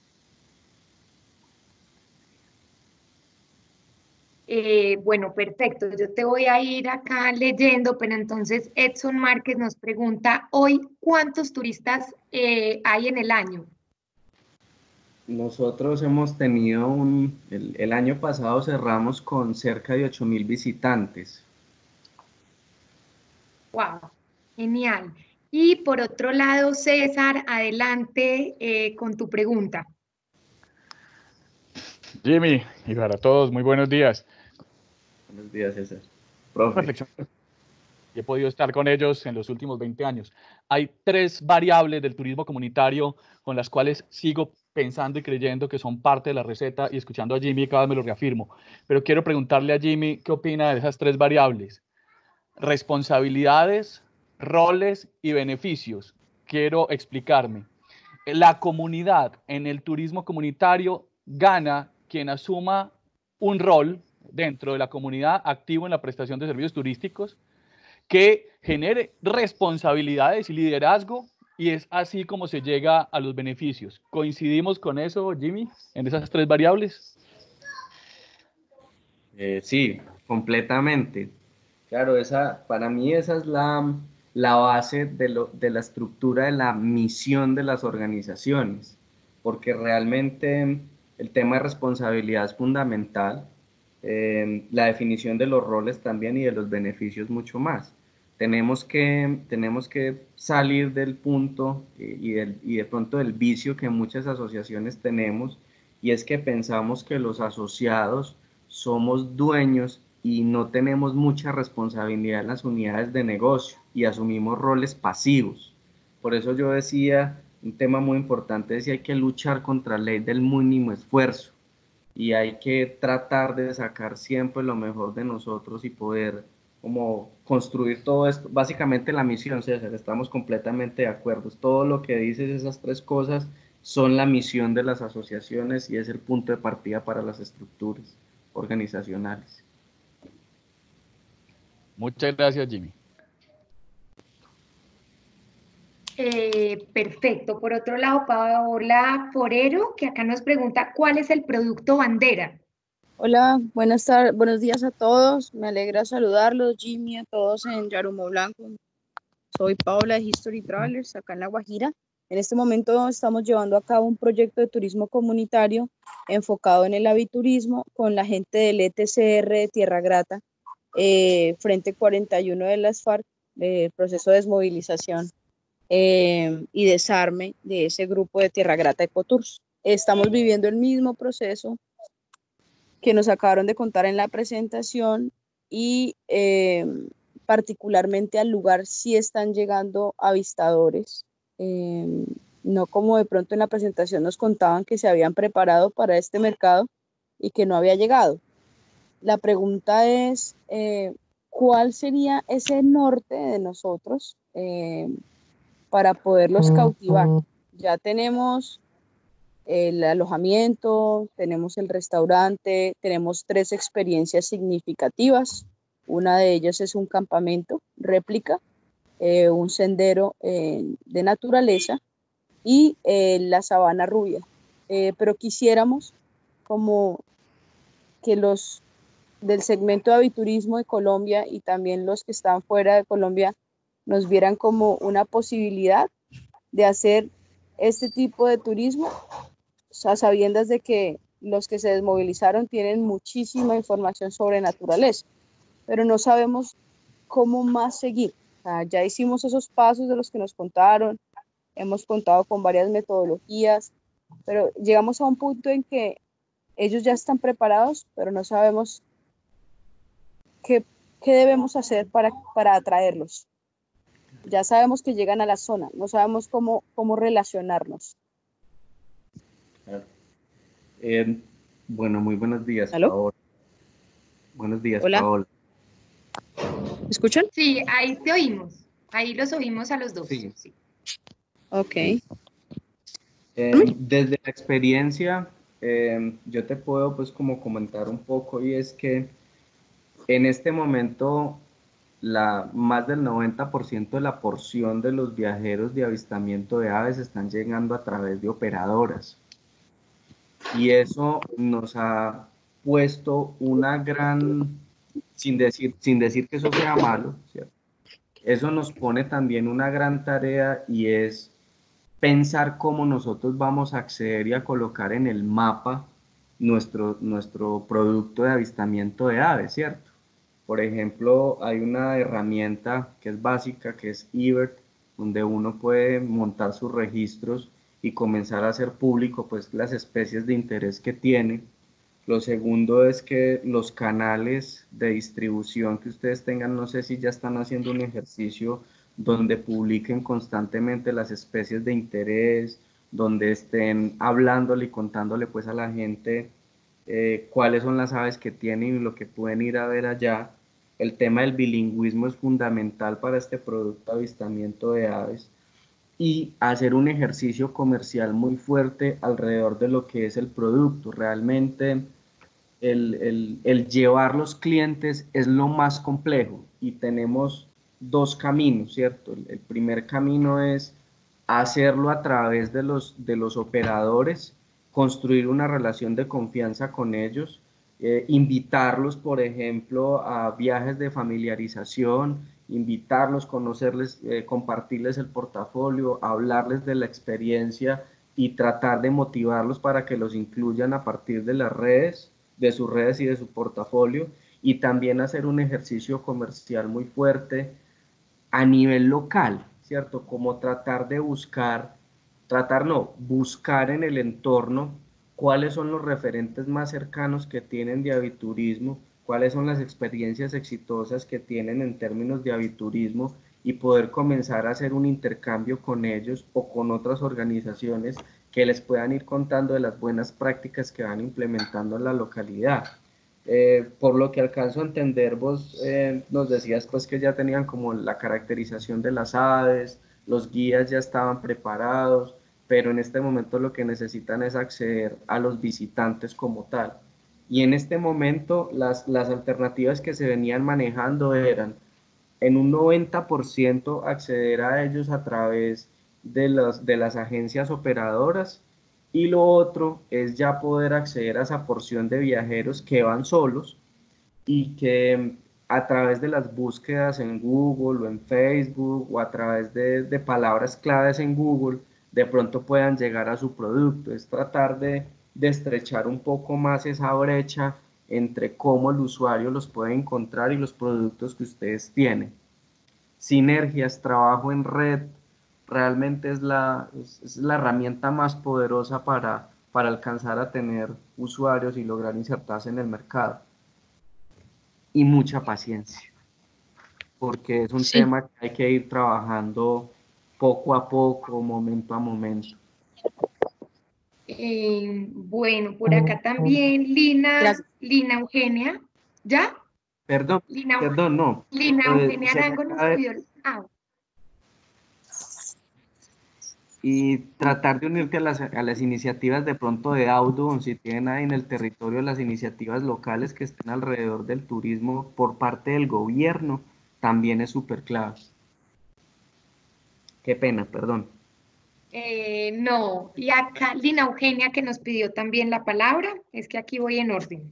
Eh, bueno, perfecto. Yo te voy a ir acá leyendo, pero entonces Edson Márquez nos pregunta hoy, ¿cuántos turistas eh, hay en el año? Nosotros hemos tenido un, el, el año pasado cerramos con cerca de ocho mil visitantes. Wow, genial. Y por otro lado, César, adelante eh, con tu pregunta. Jimmy, y para todos, muy buenos días. Buenos días, César. Profe. Reflexión. He podido estar con ellos en los últimos veinte años. Hay tres variables del turismo comunitario con las cuales sigo pensando y creyendo que son parte de la receta, y escuchando a Jimmy cada vez me lo reafirmo. Pero quiero preguntarle a Jimmy qué opina de esas tres variables: responsabilidades, roles y beneficios. Quiero explicarme. La comunidad en el turismo comunitario gana quien asuma un rol dentro de la comunidad activo en la prestación de servicios turísticos, que genere responsabilidades y liderazgo, y es así como se llega a los beneficios. ¿Coincidimos con eso, Jimmy, en esas tres variables? Eh, sí, completamente. Claro, esa, para mí esa es la, la base de, lo, de la estructura de la misión de las organizaciones, porque realmente el tema de responsabilidad es fundamental, eh, la definición de los roles también y de los beneficios mucho más. Tenemos que, tenemos que salir del punto eh, y, del, y de pronto del vicio que muchas asociaciones tenemos, y es que pensamos que los asociados somos dueños y no tenemos mucha responsabilidad en las unidades de negocio y asumimos roles pasivos. Por eso yo decía, un tema muy importante, decía, hay que luchar contra la ley del mínimo esfuerzo y hay que tratar de sacar siempre lo mejor de nosotros y poder como construir todo esto. Básicamente la misión, César, estamos completamente de acuerdo. Todo lo que dices, esas tres cosas, son la misión de las asociaciones y es el punto de partida para las estructuras organizacionales. Muchas gracias, Jimmy. Eh, perfecto. Por otro lado, Paola Forero, que acá nos pregunta, ¿cuál es el producto bandera? Hola, buenas tardes, buenos días a todos. Me alegra saludarlos, Jimmy, a todos en Yarumo Blanco. Soy Paola de History Travelers, acá en La Guajira. En este momento estamos llevando a cabo un proyecto de turismo comunitario enfocado en el aviturismo con la gente del E T C R de Tierra Grata, eh, Frente cuarenta y uno de las FARC, eh, proceso de desmovilización eh, y desarme de ese grupo de Tierra Grata Ecotours. Estamos viviendo el mismo proceso que nos acabaron de contar en la presentación, y eh, particularmente al lugar sí están llegando avistadores, eh, no como de pronto en la presentación nos contaban que se habían preparado para este mercado y que no había llegado. La pregunta es, eh, ¿cuál sería ese norte de nosotros eh, para poderlos cautivar? Ya tenemos el alojamiento, tenemos el restaurante, tenemos tres experiencias significativas. Una de ellas es un campamento réplica, eh, un sendero eh, de naturaleza y eh, la sabana rubia. Eh, pero quisiéramos como que los del segmento de aviturismo de Colombia y también los que están fuera de Colombia nos vieran como una posibilidad de hacer este tipo de turismo, a sabiendas de que los que se desmovilizaron tienen muchísima información sobre naturaleza, pero no sabemos cómo más seguir. O sea, ya hicimos esos pasos de los que nos contaron, hemos contado con varias metodologías, pero llegamos a un punto en que ellos ya están preparados, pero no sabemos qué, qué debemos hacer para, para atraerlos. Ya sabemos que llegan a la zona, no sabemos cómo, cómo relacionarnos. Eh, bueno, muy buenos días, ¿Aló? Paola. Buenos días, Hola. Paola. ¿Me escuchan? Sí, ahí te oímos. Ahí los oímos a los dos. Sí. Sí. Ok. Eh, desde la experiencia, eh, yo te puedo pues como comentar un poco, y es que en este momento la, más del noventa por ciento de la porción de los viajeros de avistamiento de aves están llegando a través de operadoras. Y eso nos ha puesto una gran, sin decir, sin decir que eso sea malo, ¿cierto? Eso nos pone también una gran tarea, y es pensar cómo nosotros vamos a acceder y a colocar en el mapa nuestro, nuestro producto de avistamiento de aves, ¿cierto? Por ejemplo, hay una herramienta que es básica, que es eBird, donde uno puede montar sus registros y comenzar a hacer público pues las especies de interés que tiene. Lo segundo es que los canales de distribución que ustedes tengan, no sé si ya están haciendo un ejercicio donde publiquen constantemente las especies de interés, donde estén hablándole y contándole pues a la gente eh, cuáles son las aves que tienen y lo que pueden ir a ver allá. El tema del bilingüismo es fundamental para este producto de avistamiento de aves, y hacer un ejercicio comercial muy fuerte alrededor de lo que es el producto. Realmente el, el, el llevar los clientes es lo más complejo, y tenemos dos caminos, ¿cierto? El, el primer camino es hacerlo a través de los, de los operadores, construir una relación de confianza con ellos, eh, invitarlos, por ejemplo, a viajes de familiarización, invitarlos, conocerles, eh, compartirles el portafolio, hablarles de la experiencia y tratar de motivarlos para que los incluyan a partir de las redes, de sus redes y de su portafolio, y también hacer un ejercicio comercial muy fuerte a nivel local, ¿cierto? Como tratar de buscar, tratar no, buscar en el entorno cuáles son los referentes más cercanos que tienen de aviturismo, cuáles son las experiencias exitosas que tienen en términos de aviturismo, y poder comenzar a hacer un intercambio con ellos o con otras organizaciones que les puedan ir contando de las buenas prácticas que van implementando en la localidad. Eh, por lo que alcanzo a entender, vos eh, nos decías pues que ya tenían como la caracterización de las aves, los guías ya estaban preparados, pero en este momento lo que necesitan es acceder a los visitantes como tal. Y en este momento las, las alternativas que se venían manejando eran en un noventa por ciento acceder a ellos a través de, los, de las agencias operadoras, y lo otro es ya poder acceder a esa porción de viajeros que van solos y que a través de las búsquedas en Google o en Facebook o a través de, de palabras claves en Google de pronto puedan llegar a su producto. Es tratar de, de estrechar un poco más esa brecha entre cómo el usuario los puede encontrar y los productos que ustedes tienen. Sinergias, trabajo en red, realmente es la, es, es la herramienta más poderosa para, para alcanzar a tener usuarios y lograr insertarse en el mercado. Y mucha paciencia, porque es un Sí. tema que hay que ir trabajando poco a poco, momento a momento. Eh, bueno, por acá también Lina, Gracias. Lina Eugenia, ¿ya? Perdón, Lina, perdón, no. Lina Eh, Eugenia se me Arango nos acaba de- pidió el- ah, y tratar de unirte a las, a las iniciativas de pronto de Audubon, si tienen ahí en el territorio las iniciativas locales que estén alrededor del turismo por parte del gobierno, también es súper clave. Qué pena, perdón. eh, no, y acá Lina Eugenia que nos pidió también la palabra, es que aquí voy en orden.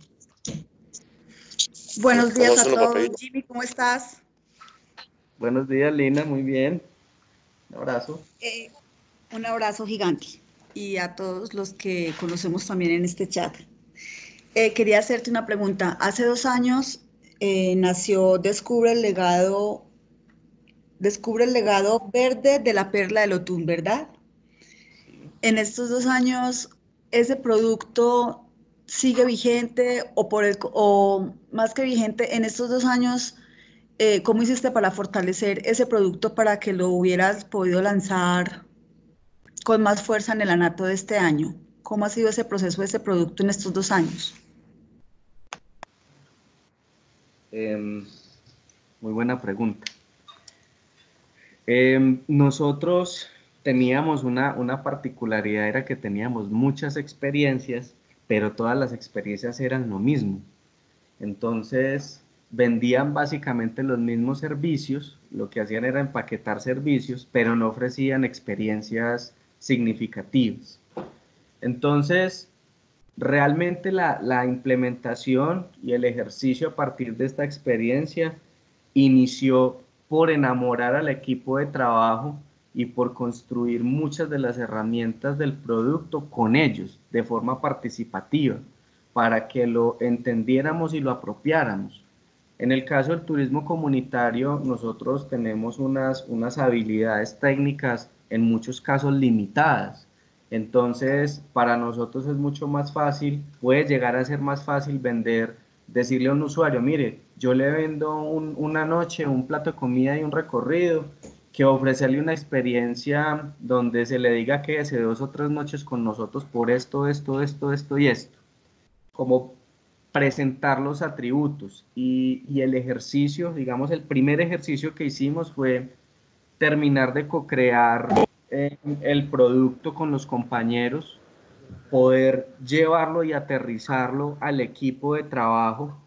Buenos días a todos. Jimmy, ¿cómo estás? Buenos días, Lina, muy bien. Un abrazo. Eh, un abrazo gigante y a todos los que conocemos también en este chat. Eh, quería hacerte una pregunta. Hace dos años eh, nació Descubre el legado, Descubre el legado verde de la perla del Otún, ¿verdad? Sí. En estos dos años, ese producto sigue vigente o, por el, o más que vigente, en estos dos años, eh, ¿cómo hiciste para fortalecer ese producto para que lo hubieras podido lanzar con más fuerza en el Anato de este año? ¿Cómo ha sido ese proceso de ese producto en estos dos años? Eh, muy buena pregunta. Eh, nosotros teníamos una, una particularidad, era que teníamos muchas experiencias, pero todas las experiencias eran lo mismo. Entonces, vendían básicamente los mismos servicios, lo que hacían era empaquetar servicios, pero no ofrecían experiencias significativas. Entonces, realmente la, la implementación y el ejercicio a partir de esta experiencia inició por enamorar al equipo de trabajo y por construir muchas de las herramientas del producto con ellos de forma participativa, para que lo entendiéramos y lo apropiáramos. En el caso del turismo comunitario, nosotros tenemos unas, unas habilidades técnicas en muchos casos limitadas. Entonces, para nosotros es mucho más fácil, puede llegar a ser más fácil vender, decirle a un usuario, mire, yo le vendo un, una noche, un plato de comida y un recorrido, que ofrecerle una experiencia donde se le diga que hace dos o tres noches con nosotros por esto, esto, esto, esto y esto. Como presentar los atributos y, y el ejercicio, digamos, el primer ejercicio que hicimos fue terminar de co-crear eh, el producto con los compañeros, poder llevarlo y aterrizarlo al equipo de trabajo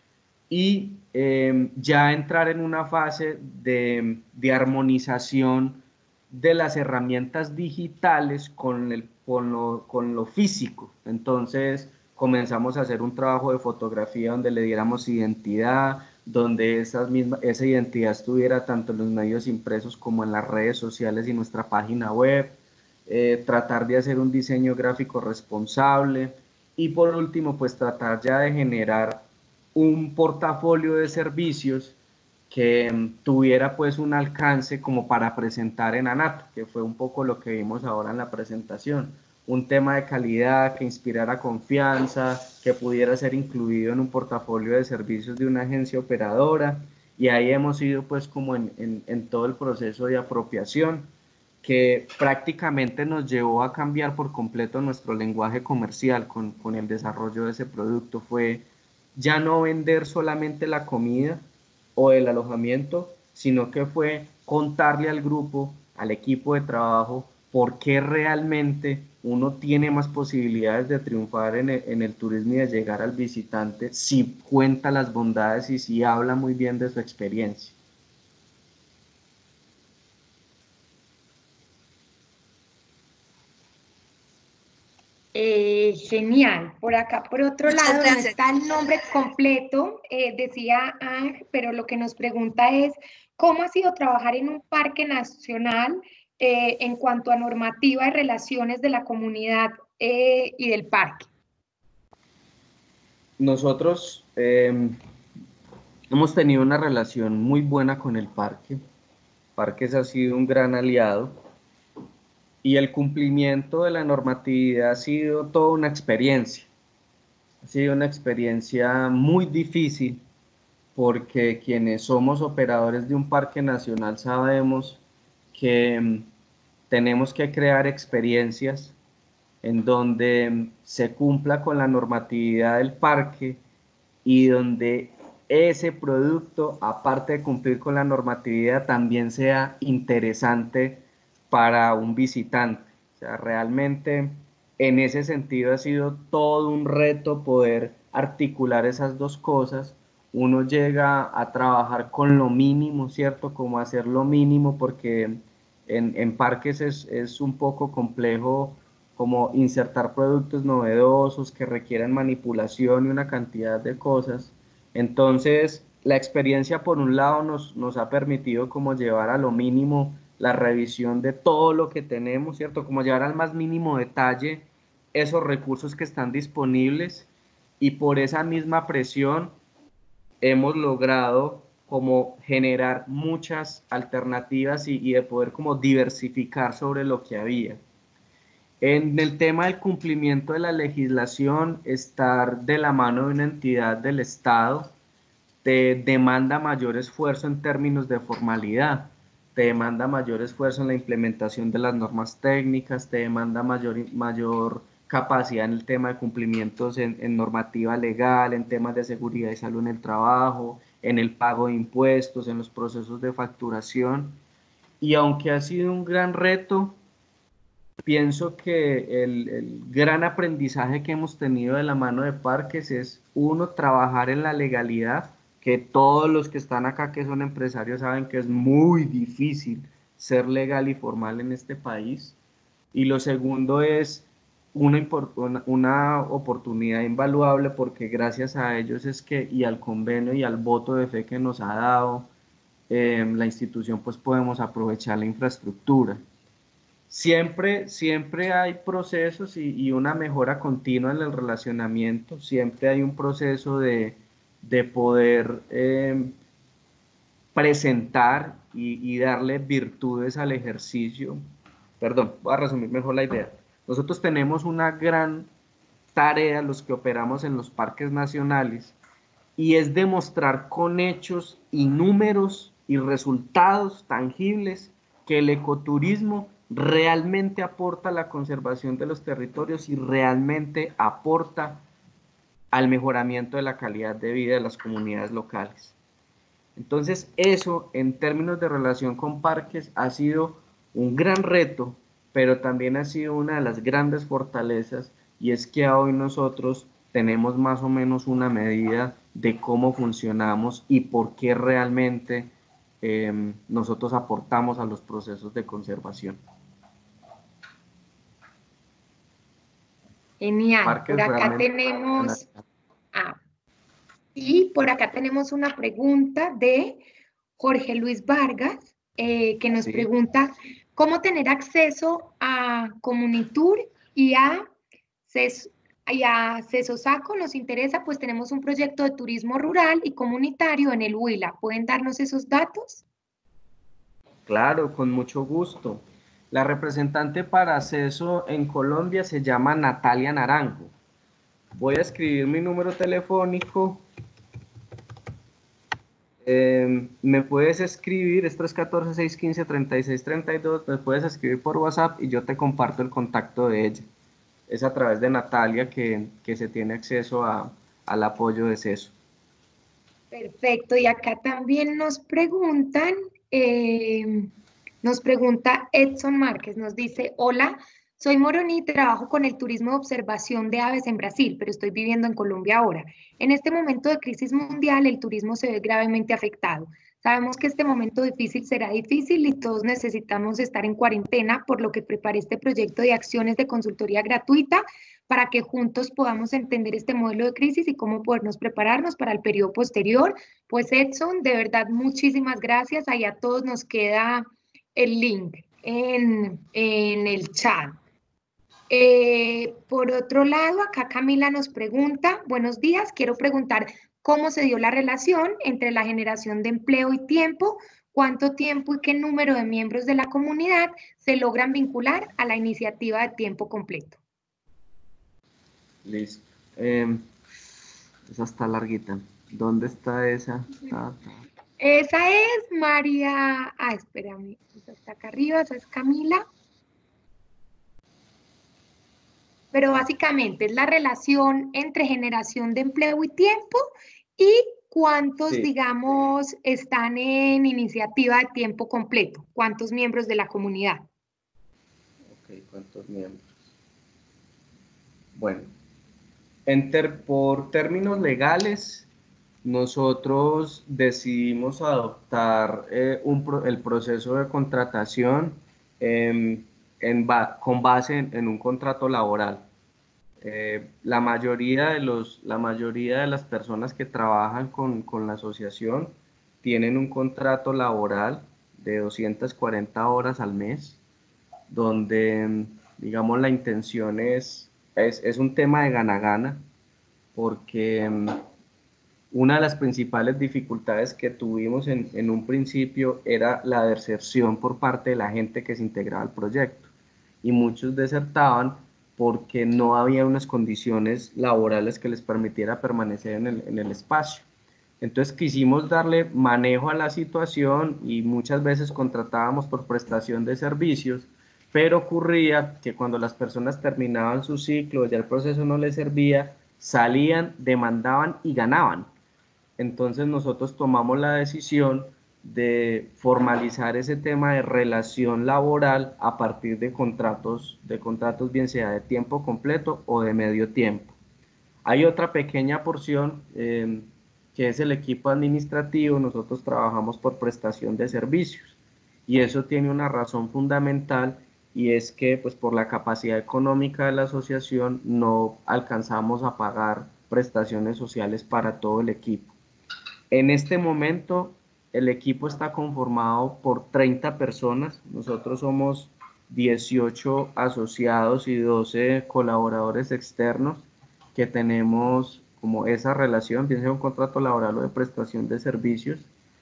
y eh, ya entrar en una fase de, de armonización de las herramientas digitales con, el, con, lo, con lo físico. Entonces comenzamos a hacer un trabajo de fotografía donde le diéramos identidad, donde esas misma, esa identidad estuviera tanto en los medios impresos como en las redes sociales y nuestra página web, eh, tratar de hacer un diseño gráfico responsable y por último pues tratar ya de generar un portafolio de servicios que um, tuviera pues un alcance como para presentar en Anato, que fue un poco lo que vimos ahora en la presentación. Un tema de calidad que inspirara confianza, que pudiera ser incluido en un portafolio de servicios de una agencia operadora, y ahí hemos ido pues como en, en, en todo el proceso de apropiación, que prácticamente nos llevó a cambiar por completo nuestro lenguaje comercial con, con el desarrollo de ese producto. Fue ya no vender solamente la comida o el alojamiento, sino que fue contarle al grupo, al equipo de trabajo, por qué realmente uno tiene más posibilidades de triunfar en el, en el turismo y de llegar al visitante si cuenta las bondades y si habla muy bien de su experiencia. Eh, genial. Por acá, por otro Muchas lado, no gracias. está el nombre completo, eh, decía Ángel, pero lo que nos pregunta es, ¿cómo ha sido trabajar en un parque nacional eh, en cuanto a normativa y relaciones de la comunidad eh, y del parque? Nosotros eh, hemos tenido una relación muy buena con el parque. Parques ha sido un gran aliado y el cumplimiento de la normatividad ha sido toda una experiencia. Ha sido una experiencia muy difícil porque quienes somos operadores de un parque nacional sabemos que mm, tenemos que crear experiencias en donde mm, se cumpla con la normatividad del parque y donde ese producto, aparte de cumplir con la normatividad, también sea interesante para un visitante. O sea, realmente en ese sentido ha sido todo un reto poder articular esas dos cosas. Uno llega a trabajar con lo mínimo, ¿cierto? Como hacer lo mínimo, porque en, en parques es, es un poco complejo como insertar productos novedosos que requieran manipulación y una cantidad de cosas. Entonces, la experiencia por un lado nos, nos ha permitido como llevar a lo mínimo la revisión de todo lo que tenemos, ¿cierto? Como llevar al más mínimo detalle esos recursos que están disponibles y por esa misma presión hemos logrado como generar muchas alternativas y, y de poder como diversificar sobre lo que había. En el tema del cumplimiento de la legislación, estar de la mano de una entidad del Estado te demanda mayor esfuerzo en términos de formalidad, te demanda mayor esfuerzo en la implementación de las normas técnicas, te demanda mayor, mayor capacidad en el tema de cumplimientos en, en normativa legal, en temas de seguridad y salud en el trabajo, en el pago de impuestos, en los procesos de facturación. Y aunque ha sido un gran reto, pienso que el, el gran aprendizaje que hemos tenido de la mano de Parques es, uno, trabajar en la legalidad, que todos los que están acá que son empresarios saben que es muy difícil ser legal y formal en este país. Y lo segundo es una, una, una oportunidad invaluable, porque gracias a ellos es que, y al convenio y al voto de fe que nos ha dado eh, la institución, pues podemos aprovechar la infraestructura. Siempre, siempre hay procesos y, y una mejora continua en el relacionamiento, siempre hay un proceso de, de poder eh, presentar y, y darle virtudes al ejercicio. Perdón, voy a resumir mejor la idea. Nosotros tenemos una gran tarea, los que operamos en los parques nacionales, y es demostrar con hechos y números y resultados tangibles que el ecoturismo realmente aporta a la conservación de los territorios y realmente aporta al mejoramiento de la calidad de vida de las comunidades locales. Entonces, eso en términos de relación con parques ha sido un gran reto, pero también ha sido una de las grandes fortalezas, y es que hoy nosotros tenemos más o menos una medida de cómo funcionamos y por qué realmente eh, nosotros aportamos a los procesos de conservación. Genial. Parques Por acá realmente... tenemos, ah, y por acá tenemos una pregunta de Jorge Luis Vargas, eh, que nos Sí. pregunta cómo tener acceso a Comunitur y a CES, y a CESOSACO. Nos interesa, pues tenemos un proyecto de turismo rural y comunitario en el Huila. ¿Pueden darnos esos datos? Claro, con mucho gusto. La representante para CESO en Colombia se llama Natalia Naranjo. Voy a escribir mi número telefónico. Eh, me puedes escribir, es tres uno cuatro, seis uno cinco, tres seis tres dos, me puedes escribir por WhatsApp y yo te comparto el contacto de ella. Es a través de Natalia que, que se tiene acceso a, al apoyo de CESO. Perfecto, y acá también nos preguntan, eh, nos pregunta Edson Márquez, nos dice, hola, soy Moroni y trabajo con el turismo de observación de aves en Brasil, pero estoy viviendo en Colombia ahora. En este momento de crisis mundial, el turismo se ve gravemente afectado. Sabemos que este momento difícil será difícil y todos necesitamos estar en cuarentena, por lo que preparé este proyecto de acciones de consultoría gratuita para que juntos podamos entender este modelo de crisis y cómo podernos prepararnos para el periodo posterior. Pues Edson, de verdad, muchísimas gracias. Ahí a todos nos queda el link en, en el chat. Eh, por otro lado, acá Camila nos pregunta, buenos días, quiero preguntar cómo se dio la relación entre la generación de empleo y tiempo, cuánto tiempo y qué número de miembros de la comunidad se logran vincular a la iniciativa de tiempo completo. Listo. Eh, esa está larguita. ¿Dónde está esa? Ah, Esa es María, ah, espérame, esa está acá arriba, esa es Camila. Pero básicamente es la relación entre generación de empleo y tiempo y cuántos, sí. digamos, están en iniciativa de tiempo completo, cuántos miembros de la comunidad. Ok, ¿cuántos miembros? Bueno, en ter, por términos legales, nosotros decidimos adoptar eh, un pro, el proceso de contratación eh, en ba, con base en, en un contrato laboral. Eh, la, mayoría de los, la mayoría de las personas que trabajan con, con la asociación tienen un contrato laboral de doscientas cuarenta horas al mes, donde, digamos, la intención es, es, es un tema de gana-gana, porque una de las principales dificultades que tuvimos en, en un principio era la deserción por parte de la gente que se integraba al proyecto. y muchos desertaban porque no había unas condiciones laborales que les permitiera permanecer en el, en el espacio. Entonces quisimos darle manejo a la situación y muchas veces contratábamos por prestación de servicios, pero ocurría que cuando las personas terminaban su ciclo, ya el proceso no les servía, salían, demandaban y ganaban. Entonces nosotros tomamos la decisión de formalizar ese tema de relación laboral a partir de contratos, de contratos bien sea de tiempo completo o de medio tiempo. Hay otra pequeña porción eh, que es el equipo administrativo. Nosotros trabajamos por prestación de servicios y eso tiene una razón fundamental, y es que pues por la capacidad económica de la asociación no alcanzamos a pagar prestaciones sociales para todo el equipo. En este momento el equipo está conformado por treinta personas. Nosotros somos dieciocho asociados y doce colaboradores externos que tenemos como esa relación, bien sea un contrato laboral o de prestación de servicios,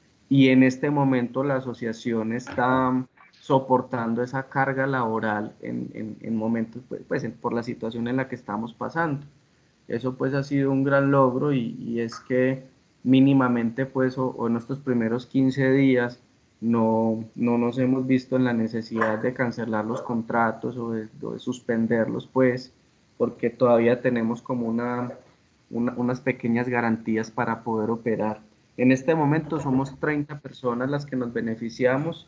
y en este momento la asociación está soportando esa carga laboral en, en, en momentos, pues, pues en, por la situación en la que estamos pasando. Eso pues ha sido un gran logro, y, y es que mínimamente pues o, o en estos primeros quince días no, no nos hemos visto en la necesidad de cancelar los contratos o de, o de suspenderlos, pues porque todavía tenemos como una, una, unas pequeñas garantías para poder operar. En este momento somos treinta personas las que nos beneficiamos,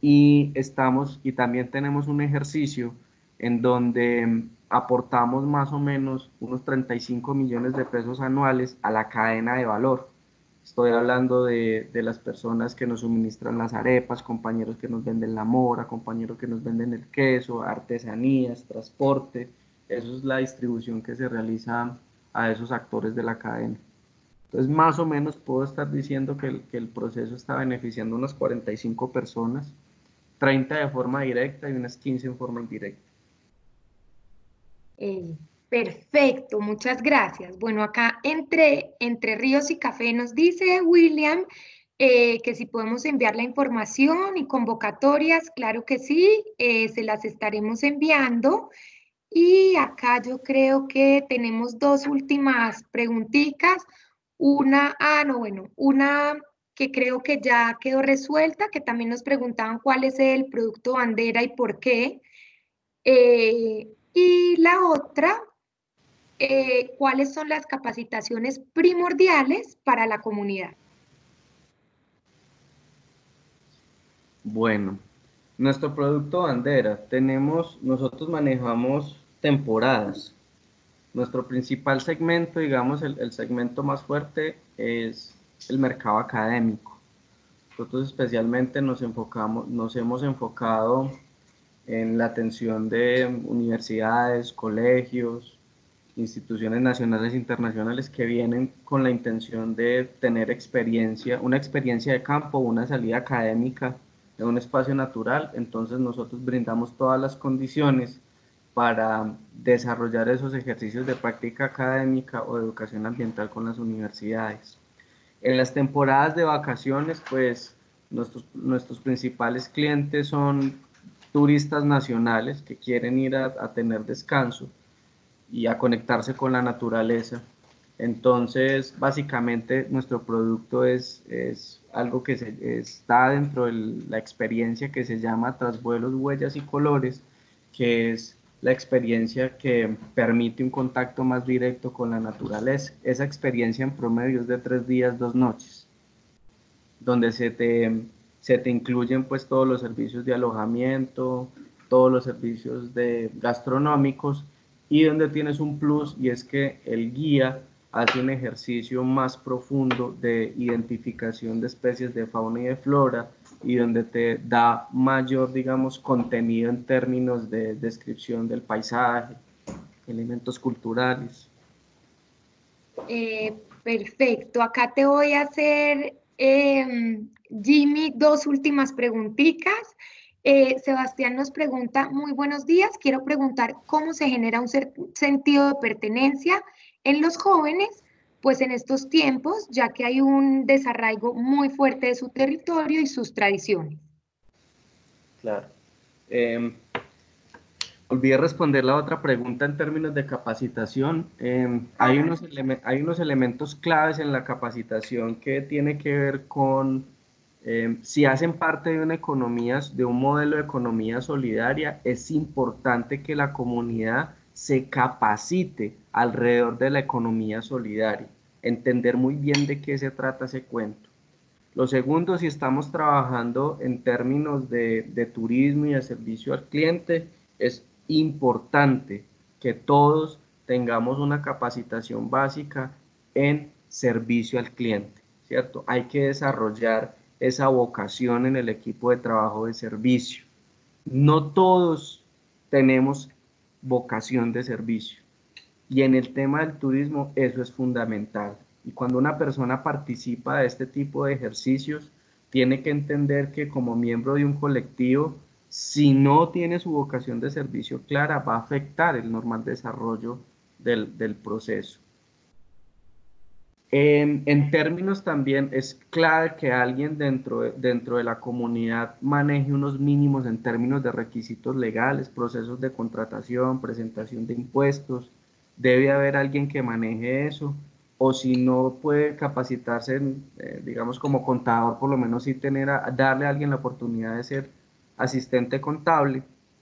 y estamos y también tenemos un ejercicio en donde aportamos más o menos unos treinta y cinco millones de pesos anuales a la cadena de valor. Estoy hablando de, de las personas que nos suministran las arepas, compañeros que nos venden la mora, compañeros que nos venden el queso, artesanías, transporte. Eso es la distribución que se realiza a esos actores de la cadena. Entonces, más o menos puedo estar diciendo que el, que el proceso está beneficiando a unas cuarenta y cinco personas, treinta de forma directa y unas quince en forma indirecta. Eh, perfecto, muchas gracias. Bueno, acá entre, entre Ríos y Café nos dice William eh, que si podemos enviar la información y convocatorias, claro que sí, eh, se las estaremos enviando. Y acá yo creo que tenemos dos últimas preguntitas. Una, ah, no, bueno, una que creo que ya quedó resuelta, que también nos preguntaban cuál es el producto bandera y por qué. Eh, y la otra, eh, ¿cuáles son las capacitaciones primordiales para la comunidad? Bueno, nuestro producto bandera, tenemos, nosotros manejamos temporadas. Nuestro principal segmento, digamos, el, el segmento más fuerte es el mercado académico. Nosotros especialmente nos enfocamos, nos hemos enfocado en la atención de universidades, colegios, instituciones nacionales e internacionales que vienen con la intención de tener experiencia, una experiencia de campo, una salida académica en un espacio natural. Entonces nosotros brindamos todas las condiciones para desarrollar esos ejercicios de práctica académica o de educación ambiental con las universidades. En las temporadas de vacaciones, pues nuestros, nuestros principales clientes son turistas nacionales que quieren ir a, a tener descanso y a conectarse con la naturaleza. Entonces, básicamente, nuestro producto es, es algo que se, está dentro de la experiencia que se llama Trasvuelos, Huellas y Colores, que es la experiencia que permite un contacto más directo con la naturaleza. Esa experiencia en promedio es de tres días, dos noches, donde se te, se te incluyen pues todos los servicios de alojamiento, todos los servicios de gastronómicos, y donde tienes un plus, y es que el guía hace un ejercicio más profundo de identificación de especies de fauna y de flora, y donde te da mayor, digamos, contenido en términos de descripción del paisaje, elementos culturales. Eh, perfecto, acá te voy a hacer, eh, Jimmy, dos últimas preguntitas. Eh, Sebastián nos pregunta, muy buenos días, quiero preguntar cómo se genera un sentido de pertenencia en los jóvenes, pues en estos tiempos, ya que hay un desarraigo muy fuerte de su territorio y sus tradiciones. Claro. Eh, Olvidé responder la otra pregunta en términos de capacitación. Eh, hay, unos eleme- hay unos elementos claves en la capacitación que tiene que ver con eh, si hacen parte de una economía, de un modelo de economía solidaria, es importante que la comunidad se capacite alrededor de la economía solidaria, entender muy bien de qué se trata ese cuento. Lo segundo, si estamos trabajando en términos de, de turismo y de servicio al cliente, es importante que todos tengamos una capacitación básica en servicio al cliente, ¿cierto? Hay que desarrollar esa vocación en el equipo de trabajo de servicio. No todos tenemos vocación de servicio. Y en el tema del turismo eso es fundamental. Y cuando una persona participa de este tipo de ejercicios, tiene que entender que como miembro de un colectivo, si no tiene su vocación de servicio clara, va a afectar el normal desarrollo del, del proceso. En, en términos también es clave que alguien dentro de, dentro de la comunidad maneje unos mínimos en términos de requisitos legales, procesos de contratación, presentación de impuestos. Debe haber alguien que maneje eso, o si no puede capacitarse, en, eh, digamos como contador, por lo menos sí tener a, darle a alguien la oportunidad de ser asistente contable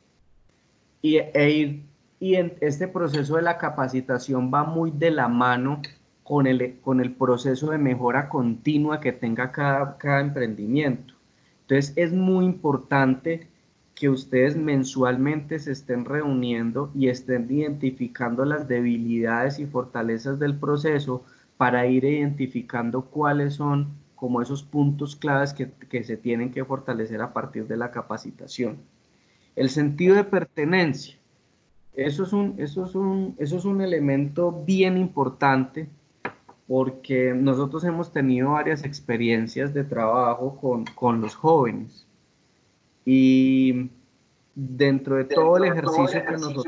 y, e ir, y en este proceso de la capacitación va muy de la mano con el, con el proceso de mejora continua que tenga cada, cada emprendimiento. Entonces es muy importante que ustedes mensualmente se estén reuniendo y estén identificando las debilidades y fortalezas del proceso para ir identificando cuáles son como esos puntos claves que, que se tienen que fortalecer a partir de la capacitación. El sentido de pertenencia. Eso es un, eso es un, eso es un elemento bien importante porque nosotros hemos tenido varias experiencias de trabajo con, con los jóvenes y dentro de todo el ejercicio que nosotros,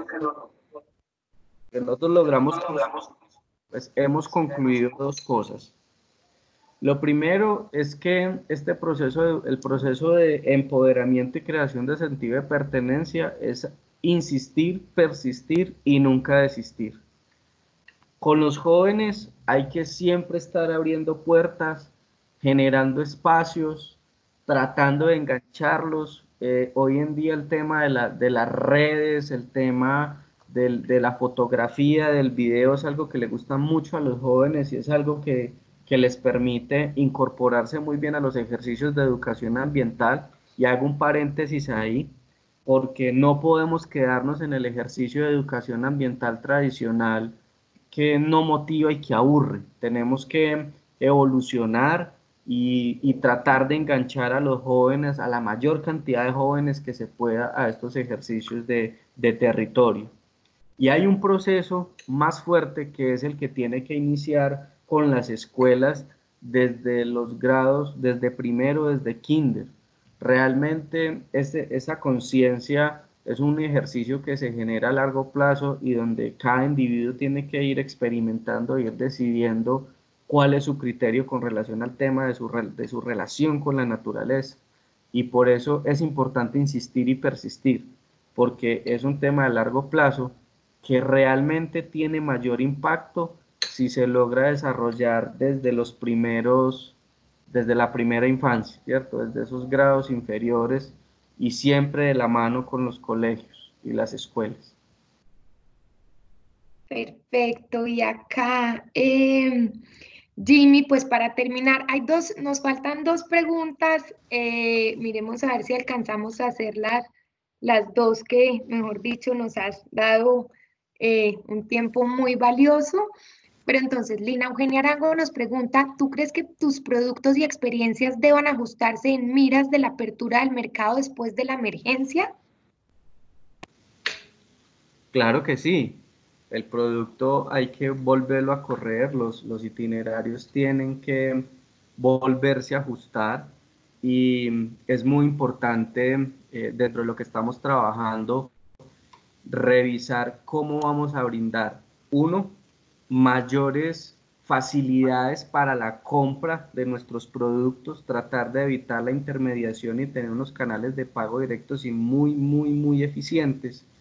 que nosotros logramos, pues hemos concluido dos cosas. Lo primero es que este proceso, de, el proceso de empoderamiento y creación de sentido de pertenencia es insistir, persistir y nunca desistir. Con los jóvenes hay que siempre estar abriendo puertas, generando espacios, tratando de engancharlos. Eh, hoy en día el tema de, la, de las redes, el tema del, de la fotografía, del video es algo que le gusta mucho a los jóvenes y es algo que, que les permite incorporarse muy bien a los ejercicios de educación ambiental. Y hago un paréntesis ahí, porque no podemos quedarnos en el ejercicio de educación ambiental tradicional que no motiva y que aburre. Tenemos que evolucionar y, y, tratar de enganchar a los jóvenes, a la mayor cantidad de jóvenes que se pueda a estos ejercicios de, de territorio. Y hay un proceso más fuerte que es el que tiene que iniciar con las escuelas desde los grados, desde primero, desde kinder. Realmente ese, esa conciencia es un ejercicio que se genera a largo plazo y donde cada individuo tiene que ir experimentando, ir decidiendo cuál es su criterio con relación al tema de su, de su relación con la naturaleza. Y por eso es importante insistir y persistir, porque es un tema de largo plazo que realmente tiene mayor impacto si se logra desarrollar desde los primeros, desde la primera infancia, ¿cierto? Desde esos grados inferiores y siempre de la mano con los colegios y las escuelas. Perfecto, y acá, eh, Jimmy, pues para terminar, hay dos, nos faltan dos preguntas, eh, miremos a ver si alcanzamos a hacer las, las dos que, mejor dicho, nos has dado eh, un tiempo muy valioso. Pero entonces, Lina Eugenia Arango nos pregunta, ¿tú crees que tus productos y experiencias deban ajustarse en miras de la apertura del mercado después de la emergencia? Claro que sí. El producto hay que volverlo a correr, los, los itinerarios tienen que volverse a ajustar y es muy importante eh, dentro de lo que estamos trabajando revisar cómo vamos a brindar, uno, mayores facilidades para la compra de nuestros productos, tratar de evitar la intermediación y tener unos canales de pago directos y muy, muy, muy eficientes.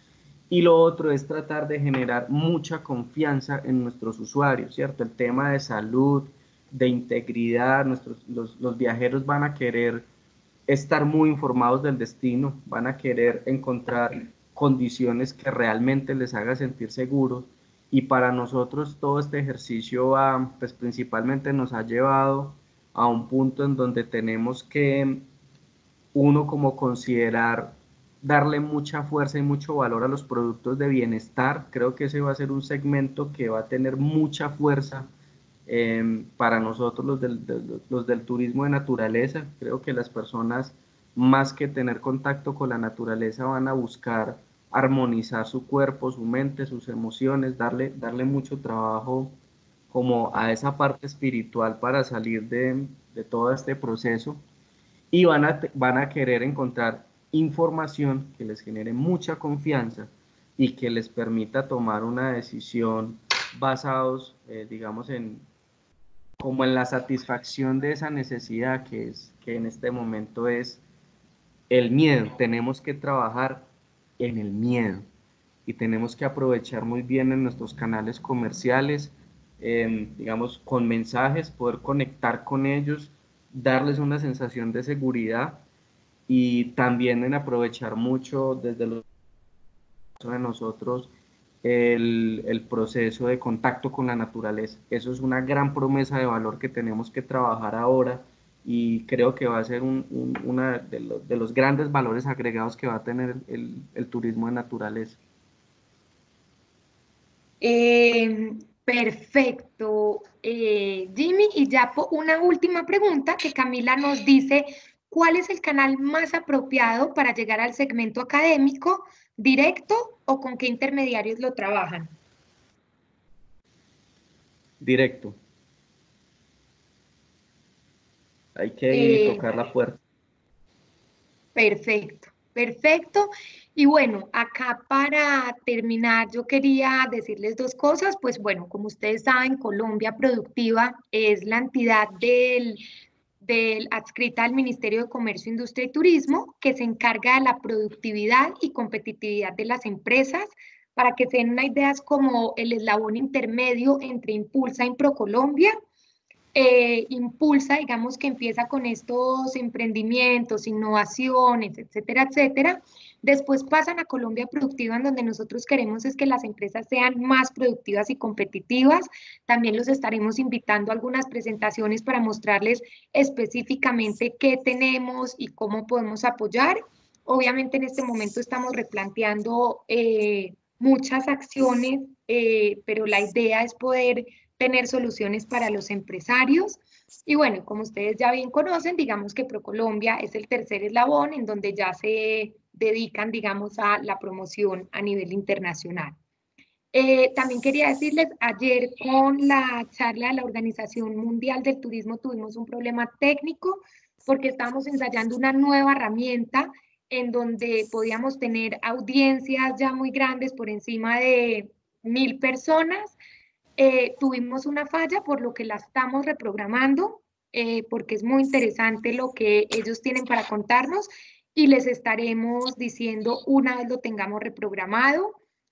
Y lo otro es tratar de generar mucha confianza en nuestros usuarios, ¿cierto? El tema de salud, de integridad, nuestros, los, los viajeros van a querer estar muy informados del destino, van a querer encontrar condiciones que realmente les haga sentir seguros, y para nosotros todo este ejercicio va, pues principalmente nos ha llevado a un punto en donde tenemos que uno como considerar darle mucha fuerza y mucho valor a los productos de bienestar. Creo que ese va a ser un segmento que va a tener mucha fuerza eh, para nosotros los del, de, los del turismo de naturaleza. Creo que las personas, más que tener contacto con la naturaleza, van a buscar armonizar su cuerpo, su mente, sus emociones, darle, darle mucho trabajo como a esa parte espiritual para salir de, de todo este proceso, y van a, van a querer encontrar información que les genere mucha confianza y que les permita tomar una decisión basados, eh, digamos, en como en la satisfacción de esa necesidad que es, que en este momento es el miedo. Tenemos que trabajar en el miedo y tenemos que aprovechar muy bien en nuestros canales comerciales, eh, digamos, con mensajes, poder conectar con ellos, darles una sensación de seguridad, y también en aprovechar mucho desde los de nosotros el, el proceso de contacto con la naturaleza. Eso es una gran promesa de valor que tenemos que trabajar ahora, y creo que va a ser un, un, una de, los, de los grandes valores agregados que va a tener el, el turismo de naturaleza. Eh, perfecto, eh, Jimmy. Y ya una última pregunta que Camila nos dice: ¿cuál es el canal más apropiado para llegar al segmento académico? ¿Directo o con qué intermediarios lo trabajan? Directo. Hay que ir y Eh, tocar la puerta. Perfecto, perfecto. Y bueno, acá para terminar, yo quería decirles dos cosas. Pues bueno, como ustedes saben, Colombia Productiva es la entidad del, del adscrita al Ministerio de Comercio, Industria y Turismo, que se encarga de la productividad y competitividad de las empresas. Para que se den una idea, es como el eslabón intermedio entre Impulsa y ProColombia. Eh, impulsa, digamos que empieza con estos emprendimientos, innovaciones, etcétera, etcétera. Después pasan a Colombia Productiva, en donde nosotros queremos es que las empresas sean más productivas y competitivas. También los estaremos invitando a algunas presentaciones para mostrarles específicamente qué tenemos y cómo podemos apoyar. Obviamente en este momento estamos replanteando eh, muchas acciones, eh, pero la idea es poder tener soluciones para los empresarios. Y bueno, como ustedes ya bien conocen, digamos que ProColombia es el tercer eslabón en donde ya se dedican, digamos, a la promoción a nivel internacional. Eh, también quería decirles, ayer con la charla de la Organización Mundial del Turismo tuvimos un problema técnico porque estábamos ensayando una nueva herramienta en donde podíamos tener audiencias ya muy grandes, por encima de mil personas. Eh, tuvimos una falla, por lo que la estamos reprogramando, eh, porque es muy interesante lo que ellos tienen para contarnos, y les estaremos diciendo una vez lo tengamos reprogramado.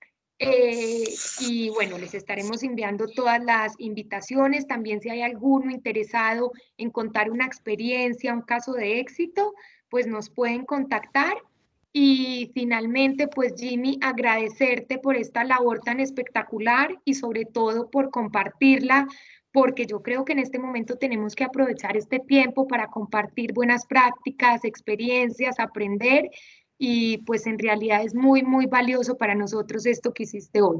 Eh, y bueno, les estaremos enviando todas las invitaciones. También, si hay alguno interesado en contar una experiencia, un caso de éxito, pues nos pueden contactar. Y finalmente, pues Jimmy, agradecerte por esta labor tan espectacular y sobre todo por compartirla, porque yo creo que en este momento tenemos que aprovechar este tiempo para compartir buenas prácticas, experiencias, aprender, y pues en realidad es muy, muy valioso para nosotros esto que hiciste hoy.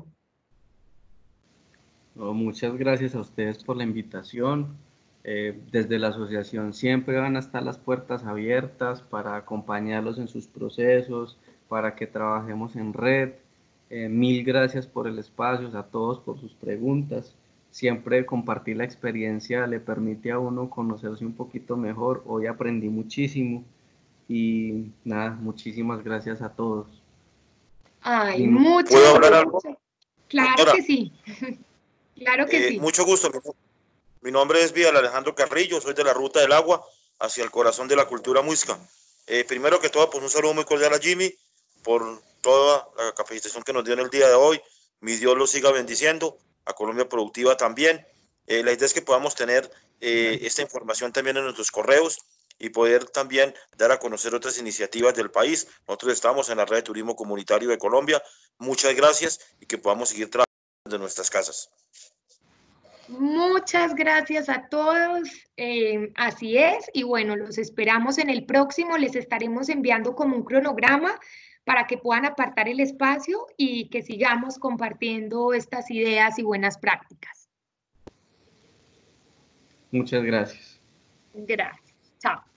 No, muchas gracias a ustedes por la invitación. Eh, desde la asociación siempre van a estar las puertas abiertas para acompañarlos en sus procesos, para que trabajemos en red. Eh, mil gracias por el espacio, a todos por sus preguntas. Siempre compartir la experiencia le permite a uno conocerse un poquito mejor. Hoy aprendí muchísimo y nada, muchísimas gracias a todos. Ay, Y muchas ¿Puedo hablar algo? Claro Doctora, que sí. Claro que eh, sí. mucho gusto. Mi nombre es Vidal Alejandro Carrillo, soy de la Ruta del Agua hacia el corazón de la cultura muisca. Eh, primero que todo, pues un saludo muy cordial a Jimmy por toda la capacitación que nos dio en el día de hoy. Mi Dios los siga bendiciendo, a Colombia Productiva también. Eh, la idea es que podamos tener eh, esta información también en nuestros correos y poder también dar a conocer otras iniciativas del país. Nosotros estamos en la Red de Turismo Comunitario de Colombia. Muchas gracias y que podamos seguir trabajando desde nuestras casas. Muchas gracias a todos, eh, así es, y bueno, los esperamos en el próximo, les estaremos enviando como un cronograma para que puedan apartar el espacio y que sigamos compartiendo estas ideas y buenas prácticas. Muchas gracias. Gracias, chao.